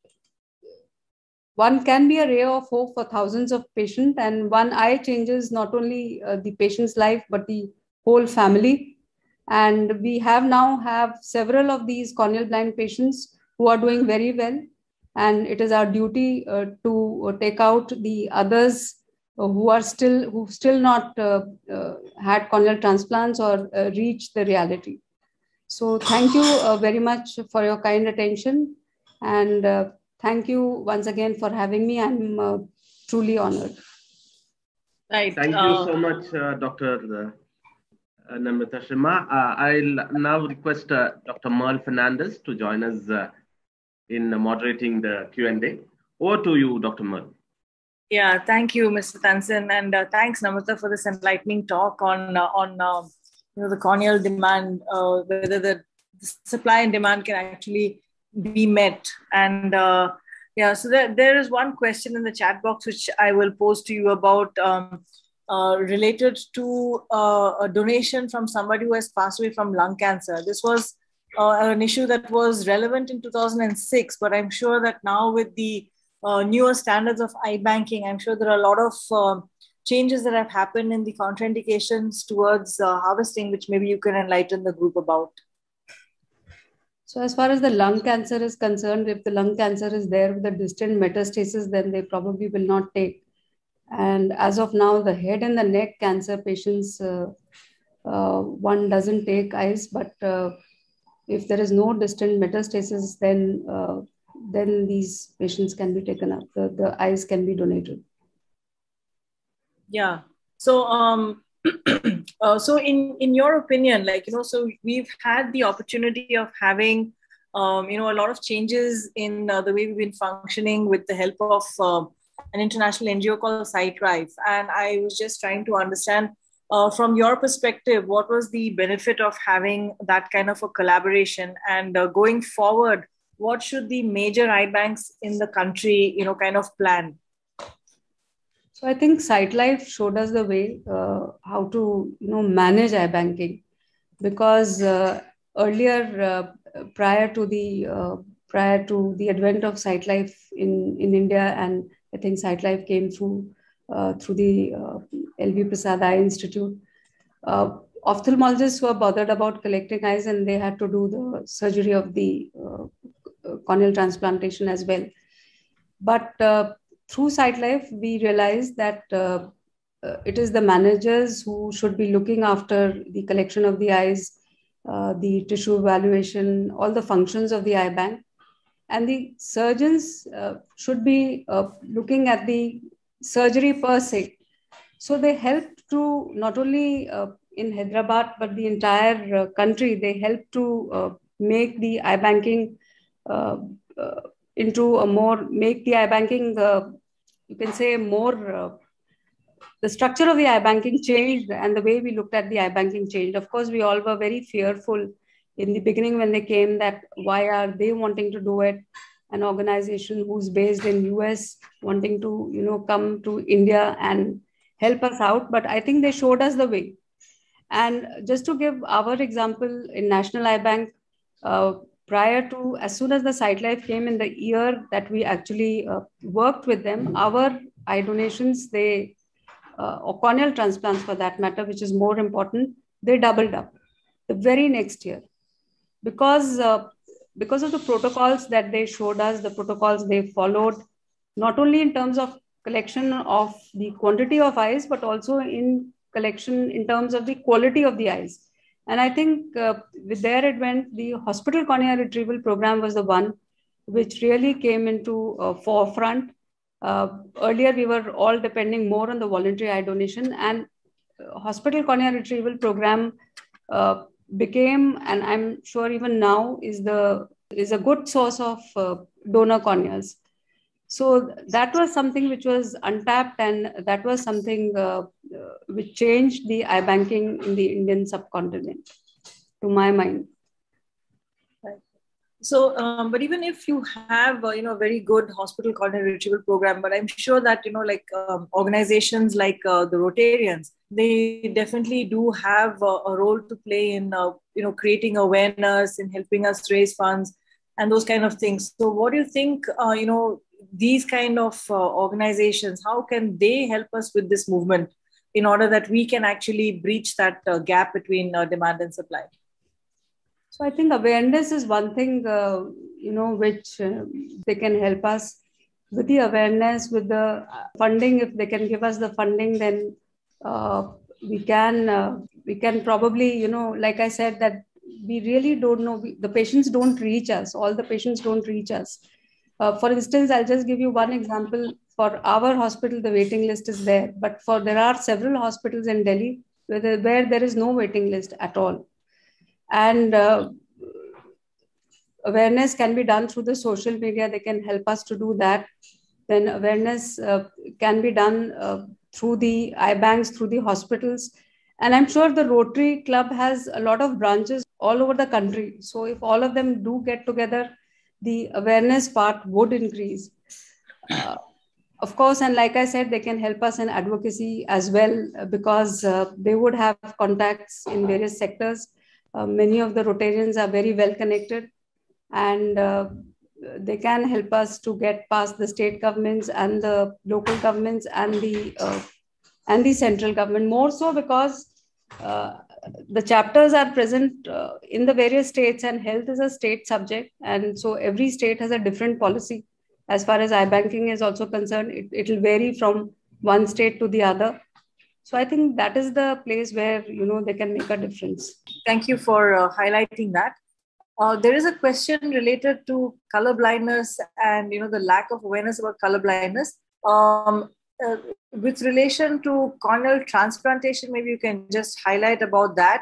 [SPEAKER 10] one can be a ray of hope for thousands of patients, and one eye changes not only the patient's life, but the whole family. And we now have several of these corneal blind patients who are doing very well. And it is our duty to take out the others who still not had corneal transplants or reached the reality. So thank you very much for your kind attention, and thank you once again for having me. I'm truly honored.
[SPEAKER 6] Right.
[SPEAKER 3] Thank you so much, Dr. Namrata Sharma. I'll now request Dr. Merle Fernandez to join us in moderating the Q&A. Over to you, Dr. Merle.
[SPEAKER 6] Yeah, thank you, Mr. Tansen, and thanks, Namrata, for this enlightening talk on the corneal demand, whether the supply and demand can actually be met. And yeah, so there is one question in the chat box which I will pose to you about related to a donation from somebody who has passed away from lung cancer. This was an issue that was relevant in 2006, but I'm sure that now with the newer standards of eye banking, I'm sure there are a lot of changes that have happened in the contraindications towards harvesting, which maybe you can enlighten the group about.
[SPEAKER 10] So as far as the lung cancer is concerned, if the lung cancer is there with the distant metastasis, then they probably will not take. And as of now, the head and the neck cancer patients, one doesn't take eyes, but if there is no distant metastasis, then these patients can be taken up. The eyes can be donated.
[SPEAKER 6] Yeah. So, so in your opinion, so we've had the opportunity of having, a lot of changes in the way we've been functioning with the help of an international NGO called SightLife. And I was just trying to understand from your perspective, what was the benefit of having that kind of a collaboration, and going forward, what should the major eye banks in the country, kind of plan?
[SPEAKER 10] So I think SightLife showed us the way how to manage eye banking, because earlier prior to the advent of SightLife in India, and I think SightLife came through the LV Prasad Eye Institute, ophthalmologists were bothered about collecting eyes, and they had to do the surgery of the corneal transplantation as well. But through SightLife, we realized that it is the managers who should be looking after the collection of the eyes, the tissue evaluation, all the functions of the eye bank. And the surgeons should be looking at the surgery per se. So they helped to not only in Hyderabad, but the entire country, they helped to make the eye banking you can say more, the structure of the eye banking changed, and the way we looked at the eye banking changed. Of course, we all were very fearful in the beginning when they came, that why are they wanting to do it? An organization who's based in US wanting to, come to India and help us out. But I think they showed us the way. And just to give our example, in National Eye Bank, as soon as the SightLife came in the year that we actually worked with them, our eye donations, or corneal transplants for that matter, which is more important, they doubled up the very next year. Because of the protocols that they showed us, the protocols they followed, not only in terms of collection of the quantity of eyes, but also in collection in terms of the quality of the eyes. And I think with their advent, the hospital cornea retrieval program was the one which really came into forefront. Earlier, we were all depending more on the voluntary eye donation, and hospital cornea retrieval program became, and I'm sure even now, is a good source of donor corneas. So that was something which was untapped, and that was something which changed the eye banking in the Indian subcontinent, to my mind.
[SPEAKER 6] Right. So, but even if you have, a very good hospital coronary retrieval program, but I'm sure that, organizations like the Rotarians, they definitely do have a role to play in, creating awareness, in helping us raise funds and those kind of things. So what do you think, these kind of organizations, how can they help us with this movement in order that we can actually breach that gap between demand and supply?
[SPEAKER 10] So I think awareness is one thing, which they can help us with the awareness, with the funding. If they can give us the funding, then we can probably, like I said, that we really don't know. The patients don't reach us. All the patients don't reach us. For instance, I'll just give you one example. For our hospital, the waiting list is there, but there are several hospitals in Delhi where there is no waiting list at all. And awareness can be done through the social media. They can help us to do that. Then awareness can be done through the I-banks, through the hospitals. And I'm sure the Rotary Club has a lot of branches all over the country. So if all of them do get together, the awareness part would increase. Of course, and like I said, they can help us in advocacy as well, because they would have contacts in various sectors. Many of the Rotarians are very well connected, and they can help us to get past the state governments and the local governments and the central government. More so because the chapters are present in the various states, and health is a state subject. And so every state has a different policy. As far as iBanking is also concerned, it will vary from one state to the other. So I think that is the place where, they can make a difference.
[SPEAKER 6] Thank you for highlighting that. There is a question related to color blindness and, the lack of awareness about color blindness. With relation to corneal transplantation, maybe you can just highlight about that.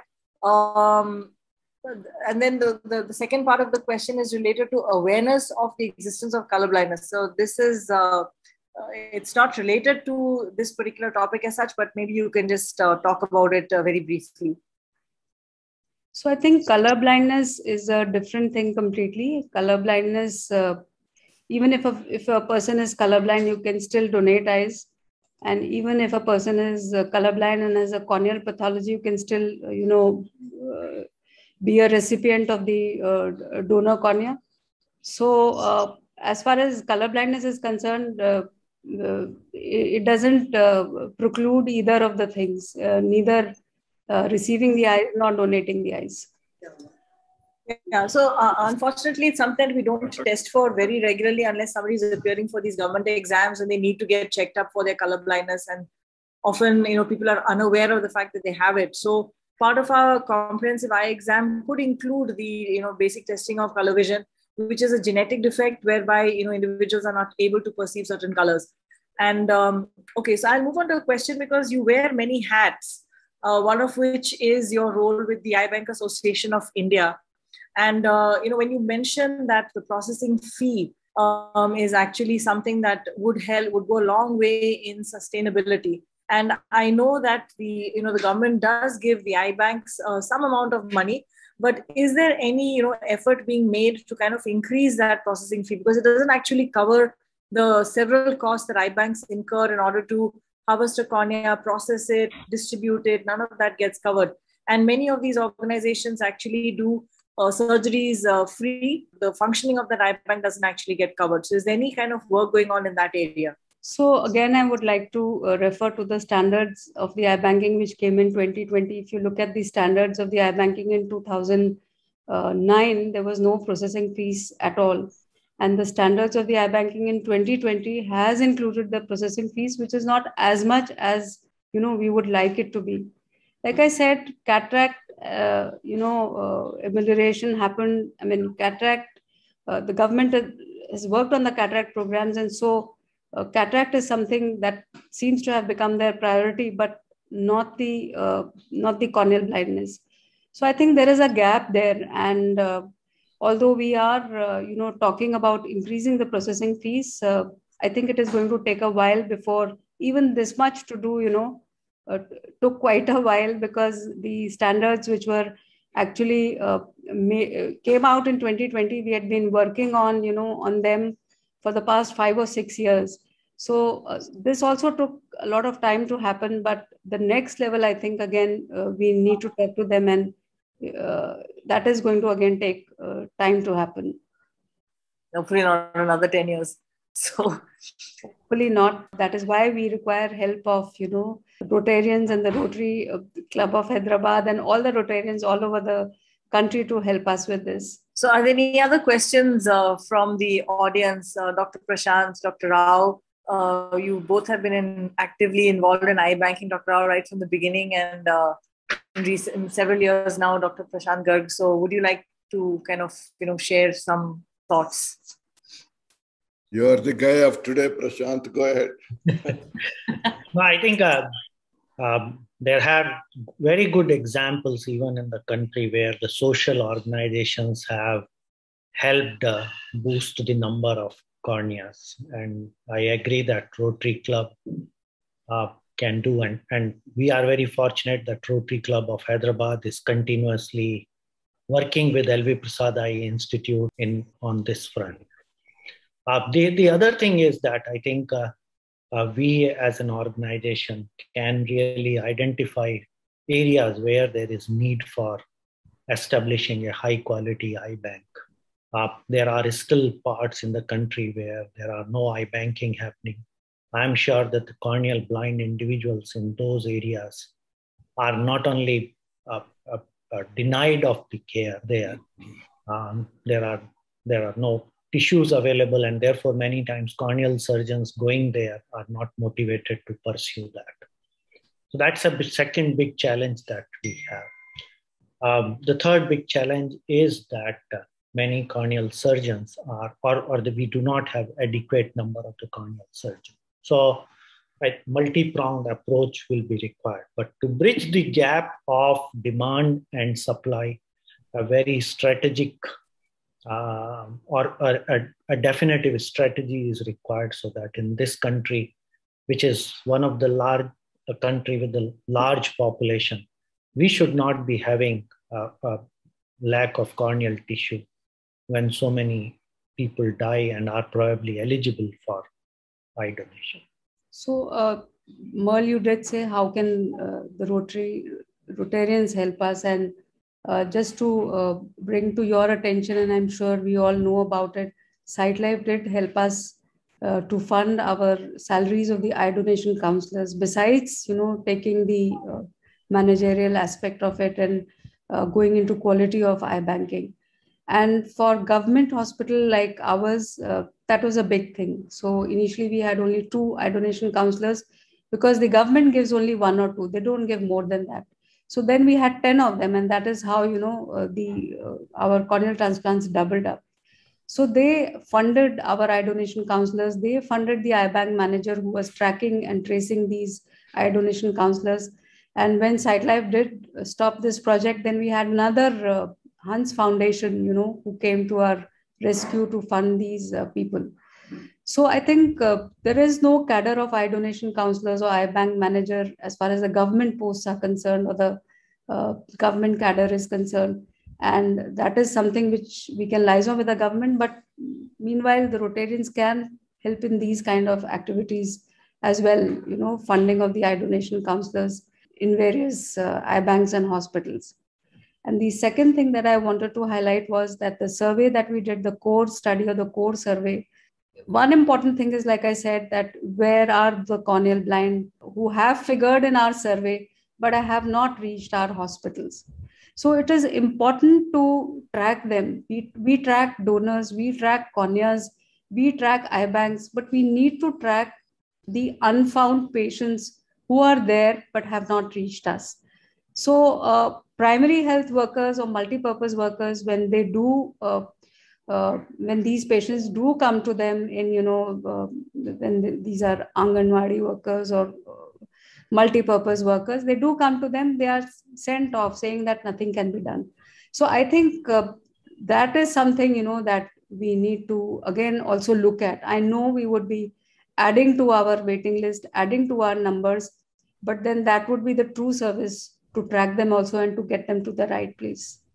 [SPEAKER 6] And then the second part of the question is related to awareness of the existence of color blindness. So this is, it's not related to this particular topic as such, but maybe you can just talk about it very briefly.
[SPEAKER 10] So I think color blindness is a different thing completely. Color blindness, even if a person is colorblind, you can still donate eyes. And even if a person is colorblind and has a corneal pathology, you can still, be a recipient of the donor cornea. So as far as color blindness is concerned, it doesn't preclude either of the things, neither receiving the eyes nor donating the eyes.
[SPEAKER 6] Yeah, so unfortunately, it's something we don't test for very regularly unless somebody is appearing for these government exams and they need to get checked up for their color blindness. And often, people are unaware of the fact that they have it. So part of our comprehensive eye exam could include the, basic testing of color vision, which is a genetic defect whereby, individuals are not able to perceive certain colors. And okay, so I'll move on to a question because you wear many hats, one of which is your role with the Eye Bank Association of India. And, when you mentioned that the processing fee is actually something that would go a long way in sustainability. And I know that the government does give the eye banks some amount of money, but is there any, effort being made to kind of increase that processing fee? Because it doesn't actually cover the several costs that eye banks incur in order to harvest a cornea, process it, distribute it. None of that gets covered. And many of these organizations actually do surgeries free. The functioning of the eye bank doesn't actually get covered. So is there any kind of work going on in that area?
[SPEAKER 10] So again, I would like to refer to the standards of the iBanking, which came in 2020. If you look at the standards of the iBanking in 2009, there was no processing fees at all. And the standards of the iBanking in 2020 has included the processing fees, which is not as much as, we would like it to be. Like I said, cataract, amelioration happened. I mean, cataract, the government has worked on the cataract programs. And so cataract is something that seems to have become their priority, but not the corneal blindness. So I think there is a gap there. And although we are, talking about increasing the processing fees, I think it is going to take a while before even this much to do, took quite a while, because the standards which were actually came out in 2020. We had been working on, on them for the past 5 or 6 years. So this also took a lot of time to happen, but the next level, I think, again, we need to talk to them, and that is going to again take time to happen.
[SPEAKER 6] Hopefully not another 10 years. So
[SPEAKER 10] hopefully not. That is why we require help of, Rotarians and the Rotary Club of Hyderabad and all the Rotarians all over the country to help us with this.
[SPEAKER 6] So are there any other questions from the audience? Dr. Prashant, Dr. Rao, you both have been actively involved in iBanking, Dr. Rao, right from the beginning, and in several years now, Dr. Prashant Garg. So would you like to kind of, share some thoughts?
[SPEAKER 14] You are the guy of today, Prashant. Go ahead.
[SPEAKER 9] No, I think there are very good examples even in the country where the social organizations have helped boost the number of corneas. And I agree that Rotary Club can do. And we are very fortunate that Rotary Club of Hyderabad is continuously working with LV Prasad Eye Institute on this front. The other thing is that I think we as an organization can really identify areas where there is need for establishing a high quality eye bank. There are still parts in the country where there are no eye banking happening. I'm sure that the corneal blind individuals in those areas are not only denied of the care there. There are no tissues available, and therefore many times corneal surgeons going there are not motivated to pursue that. So that's a second big challenge that we have. The third big challenge is that many corneal surgeons we do not have adequate number of the corneal surgeons. So a multi-pronged approach will be required. But to bridge the gap of demand and supply, a very strategic or a definitive strategy is required, so that in this country, which is one of the country with a large population, we should not be having a lack of corneal tissue when so many people die and are probably eligible for eye donation.
[SPEAKER 10] So, Merle, you did say how can the Rotarians help us, and just to bring to your attention, and I'm sure we all know about it, SightLife did help us to fund our salaries of the eye donation counselors, besides, taking the managerial aspect of it and going into quality of eye banking. And for government hospital like ours, that was a big thing. So initially we had only 2 eye donation counselors, because the government gives only 1 or 2. They don't give more than that. So then we had 10 of them, and that is how, our corneal transplants doubled up. So they funded our eye donation counselors. They funded the eye bank manager who was tracking and tracing these eye donation counselors. And when SightLife did stop this project, then we had another Hans Foundation, who came to our rescue to fund these people. So I think there is no cadre of eye donation counselors or eye bank manager as far as the government posts are concerned, or the government cadre is concerned. And that is something which we can liaison with the government. But meanwhile, the Rotarians can help in these kind of activities as well, funding of the eye donation counselors in various eye banks and hospitals. And the second thing that I wanted to highlight was that the survey that we did, the core study or the core survey, one important thing is, like I said, that where are the corneal blind who have figured in our survey, but have not reached our hospitals. So it is important to track them. We track donors, we track corneas, we track eye banks, but we need to track the unfound patients who are there but have not reached us. So primary health workers or multi-purpose workers, when they do, when these patients do come to them in, when these are Anganwadi workers or multi-purpose workers, they do come to them, they are sent off saying that nothing can be done. So I think that is something, that we need to again also look at. I know we would be adding to our waiting list, adding to our numbers, but then that would be the true service to track them also and to get them to the right place.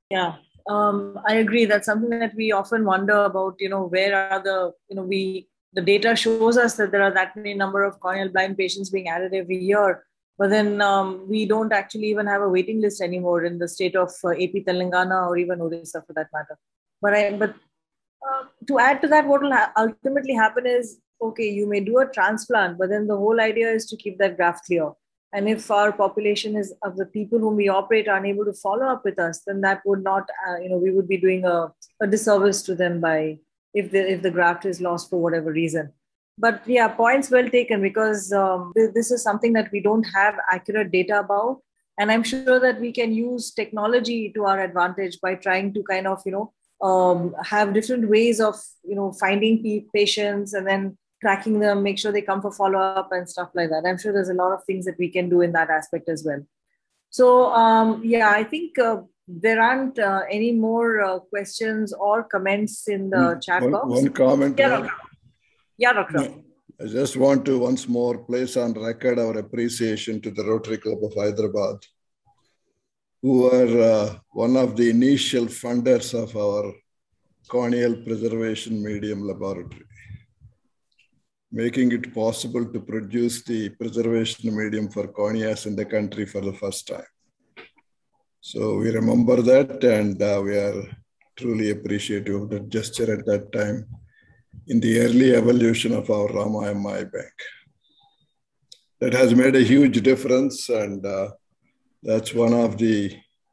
[SPEAKER 6] Yeah, I agree. That's something that we often wonder about, where are the data shows us that there are that many number of corneal blind patients being added every year, but then we don't actually even have a waiting list anymore in the state of AP Telangana or even Odisha for that matter. But to add to that, what will ultimately happen is, okay, you may do a transplant, but then the whole idea is to keep that graft clear. And if our population is of the people whom we operate are unable to follow up with us, then that would not, we would be doing a disservice to them by if the graft is lost for whatever reason. But yeah, points well taken, because this is something that we don't have accurate data about. And I'm sure that we can use technology to our advantage by trying to kind of, have different ways of, finding patients and then tracking them, make sure they come for follow-up and stuff like that. I'm sure there's a lot of things that we can do in that aspect as well. So yeah, I think there aren't any more questions or comments in the chat box.
[SPEAKER 14] One comment.
[SPEAKER 6] Yeah, Doctor.
[SPEAKER 14] I just want to once more place on record our appreciation to the Rotary Club of Hyderabad, who were one of the initial funders of our corneal preservation medium laboratory, making it possible to produce the preservation medium for corneas in the country for the first time. So we remember that, and we are truly appreciative of that gesture at that time in the early evolution of our Ramayana Eye Bank. That has made a huge difference, and that's one of the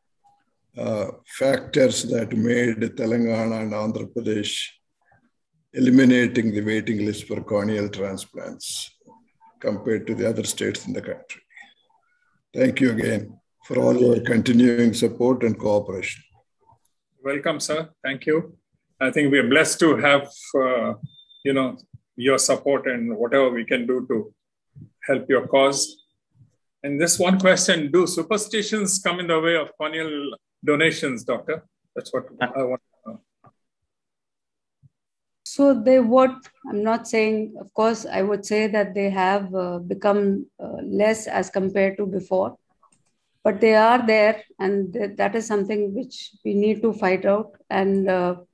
[SPEAKER 14] factors that made Telangana and Andhra Pradesh eliminating the waiting list for corneal transplants compared to the other states in the country. Thank you again for all your continuing support and cooperation.
[SPEAKER 1] Welcome, sir. Thank you. I think we are blessed to have, your support and whatever we can do to help your cause. And this one question, do superstitions come in the way of corneal donations, doctor? That's what I want to know.
[SPEAKER 10] So they would, I'm not saying, of course, I would say that they have become less as compared to before, but they are there, and that is something which we need to fight out. And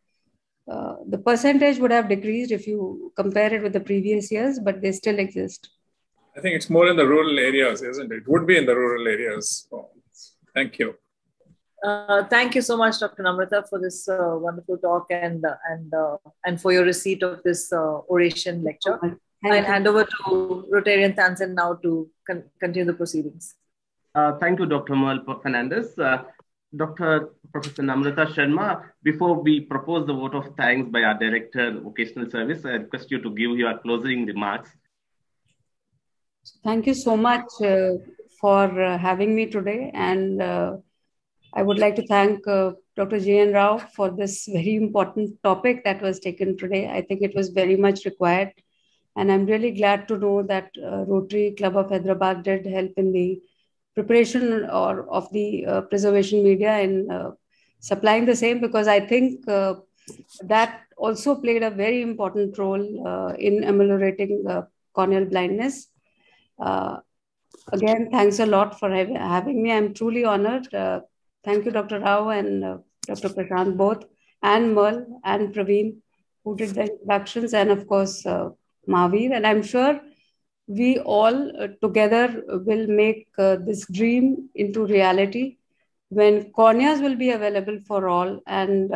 [SPEAKER 10] the percentage would have decreased if you compare it with the previous years, but they still exist.
[SPEAKER 1] I think it's more in the rural areas, isn't it? It would be in the rural areas. Thank you.
[SPEAKER 6] Thank you so much, Dr. Namrata, for this wonderful talk and for your receipt of this oration lecture. I'll hand over to Rotarian Tansen now to continue the proceedings.
[SPEAKER 3] Thank you, Dr. Mal Fernandez. Dr. Professor Namrata Sharma, before we propose the vote of thanks by our Director, Vocational Service, I request you to give your closing remarks.
[SPEAKER 10] Thank you so much for having me today. And I would like to thank Dr. G.N. Rao for this very important topic that was taken today. I think it was very much required. And I'm really glad to know that Rotary Club of Hyderabad did help in the preparation of the preservation media and supplying the same, because I think that also played a very important role in ameliorating corneal blindness. Again, thanks a lot for having me. I'm truly honored. Thank you, Dr. Rao and Dr. Prashant both, and Merl and Praveen, who did the introductions, and of course, Mahavir. And I'm sure we all together will make this dream into reality when corneas will be available for all and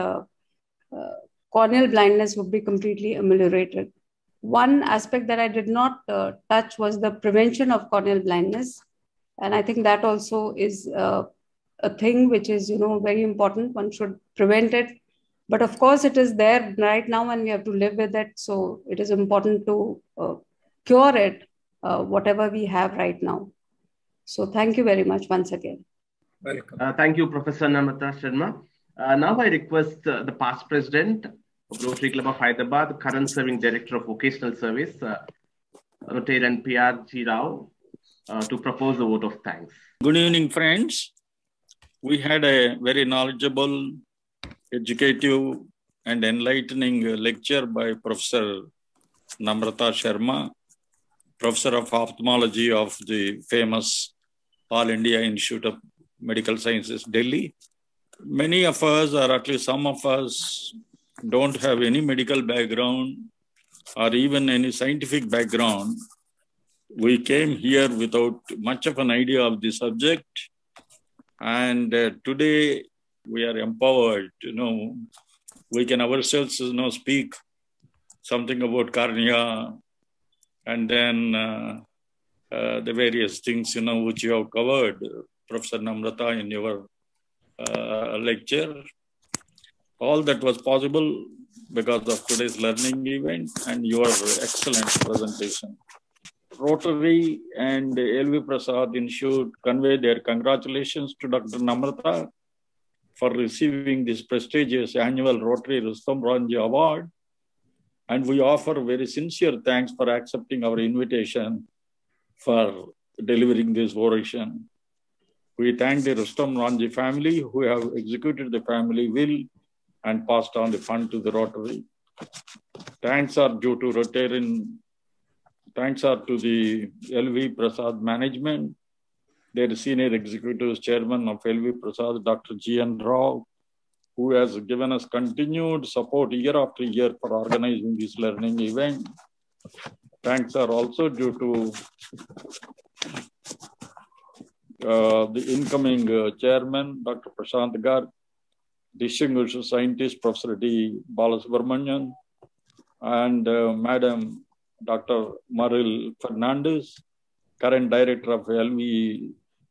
[SPEAKER 10] corneal blindness would be completely ameliorated. One aspect that I did not touch was the prevention of corneal blindness. And I think that also is a thing which is, very important. One should prevent it. But of course, it is there right now and we have to live with it. So it is important to cure it, whatever we have right now. So thank you very much once again.
[SPEAKER 1] Welcome.
[SPEAKER 3] Thank you, Professor Namrata Sharma. Now I request the past president of Rotary Club of Hyderabad, current serving director of vocational service, Rotarian P.R.G. Rao, to propose a vote of thanks.
[SPEAKER 15] Good evening, friends. We had a very knowledgeable, educative, and enlightening lecture by Professor Namrata Sharma, Professor of Ophthalmology of the famous All India Institute of Medical Sciences, Delhi. many of us, or at least some of us, don't have any medical background or even any scientific background. We came here without much of an idea of the subject. And today we are empowered, we can ourselves, speak something about cornea, and then the various things, which you have covered, Professor Namrata, in your lecture. All that was possible because of today's learning event and your excellent presentation. Rotary and LV Prasad Institute convey their congratulations to Dr. Namrata for receiving this prestigious annual Rotary Rustom Ranji Award. And we offer very sincere thanks for accepting our invitation for delivering this oration. We thank the Rustom Ranji family who have executed the family will and passed on the fund to the Rotary. Thanks are due to Rotarian. Thanks are to the LV Prasad management, their senior executive chairman of LV Prasad, Dr. G.N. Rao, who has given us continued support year after year for organizing this learning event. Thanks are also due to the incoming chairman, Dr. Prashant Garg, distinguished scientist, Professor D. Balasubramanian, and Madam Dr. Maril Fernandez, current director of LV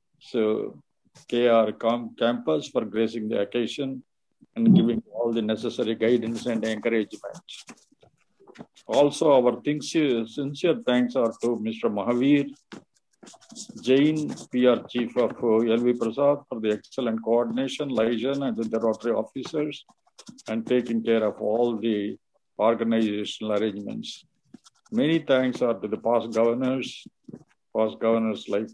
[SPEAKER 15] KR campus, for gracing the occasion and giving all the necessary guidance and encouragement. Also, our sincere thanks are to Mr. Mahavir Jain, PR Chief of LV Prasad, for the excellent coordination, liaison, and with the Rotary officers, and taking care of all the organizational arrangements. Many thanks are to the past governors like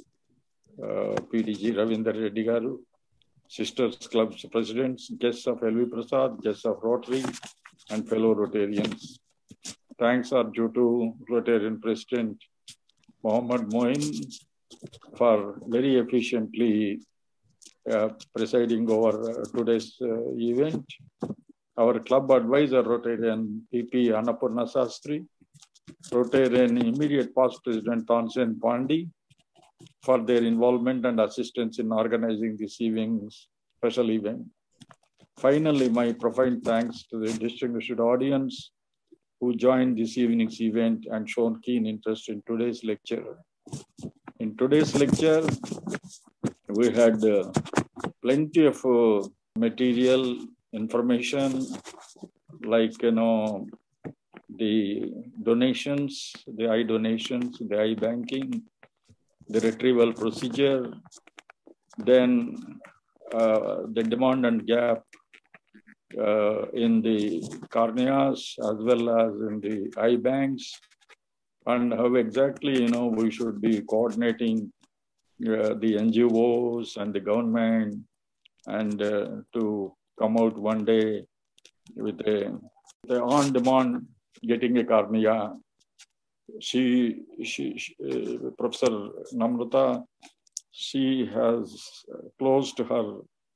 [SPEAKER 15] PDG Ravindra Reddy Garu, Sisters Club's presidents, guests of LV Prasad, guests of Rotary, and fellow Rotarians. Thanks are due to Rotarian President Mohammad Moin for very efficiently presiding over today's event. Our club advisor, Rotarian PP Annapurna Sastry, Rotarian immediate past President Tansen Pandi, for their involvement and assistance in organizing this evening's special event. Finally, my profound thanks to the distinguished audience who joined this evening's event and shown keen interest in today's lecture. In today's lecture, we had plenty of material, information, like, the donations, the donations, the banking, the retrieval procedure, then the demand and gap in the corneas as well as in the eye banks, and how exactly we should be coordinating the NGOs and the government, and to come out one day with the on-demand getting a cornea. She Professor Namrata, she has closed her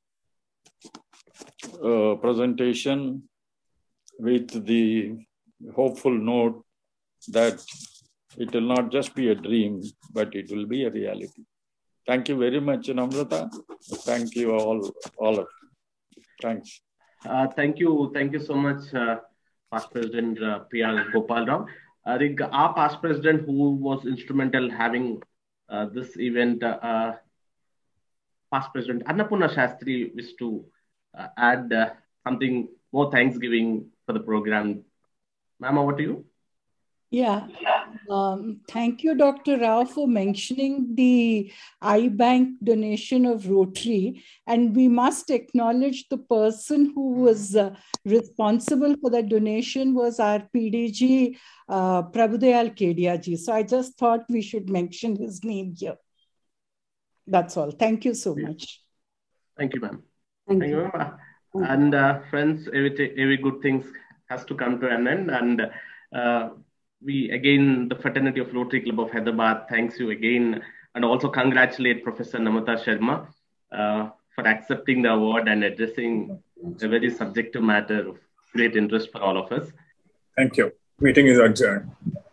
[SPEAKER 15] presentation with the hopeful note that it will not just be a dream, but it will be a reality. Thank you very much, Namrata. Thank you all of you. Thanks.
[SPEAKER 3] Thank you so much, Past President P.R. Gopal Rao. I think our past president, who was instrumental having this event, past President Annapurna Shastri, wished to add something more Thanksgiving for the program. Ma'am, over to you.
[SPEAKER 7] Yeah. Thank you, Dr. Rao, for mentioning the eye bank donation of Rotary. And we must acknowledge the person who was responsible for that donation was our PDG, Prabhudayal Kedia ji. So I just thought we should mention his name here. That's all. Thank you so much.
[SPEAKER 3] Thank you, ma'am. Thank you, ma'am. And friends, every good thing has to come to an end. And we, again, the fraternity of Rotary Club of Hyderabad, thanks you again, and also congratulate Professor Namrata Sharma for accepting the award and addressing a very subjective matter of great interest for all of us.
[SPEAKER 1] Thank you. Meeting is adjourned.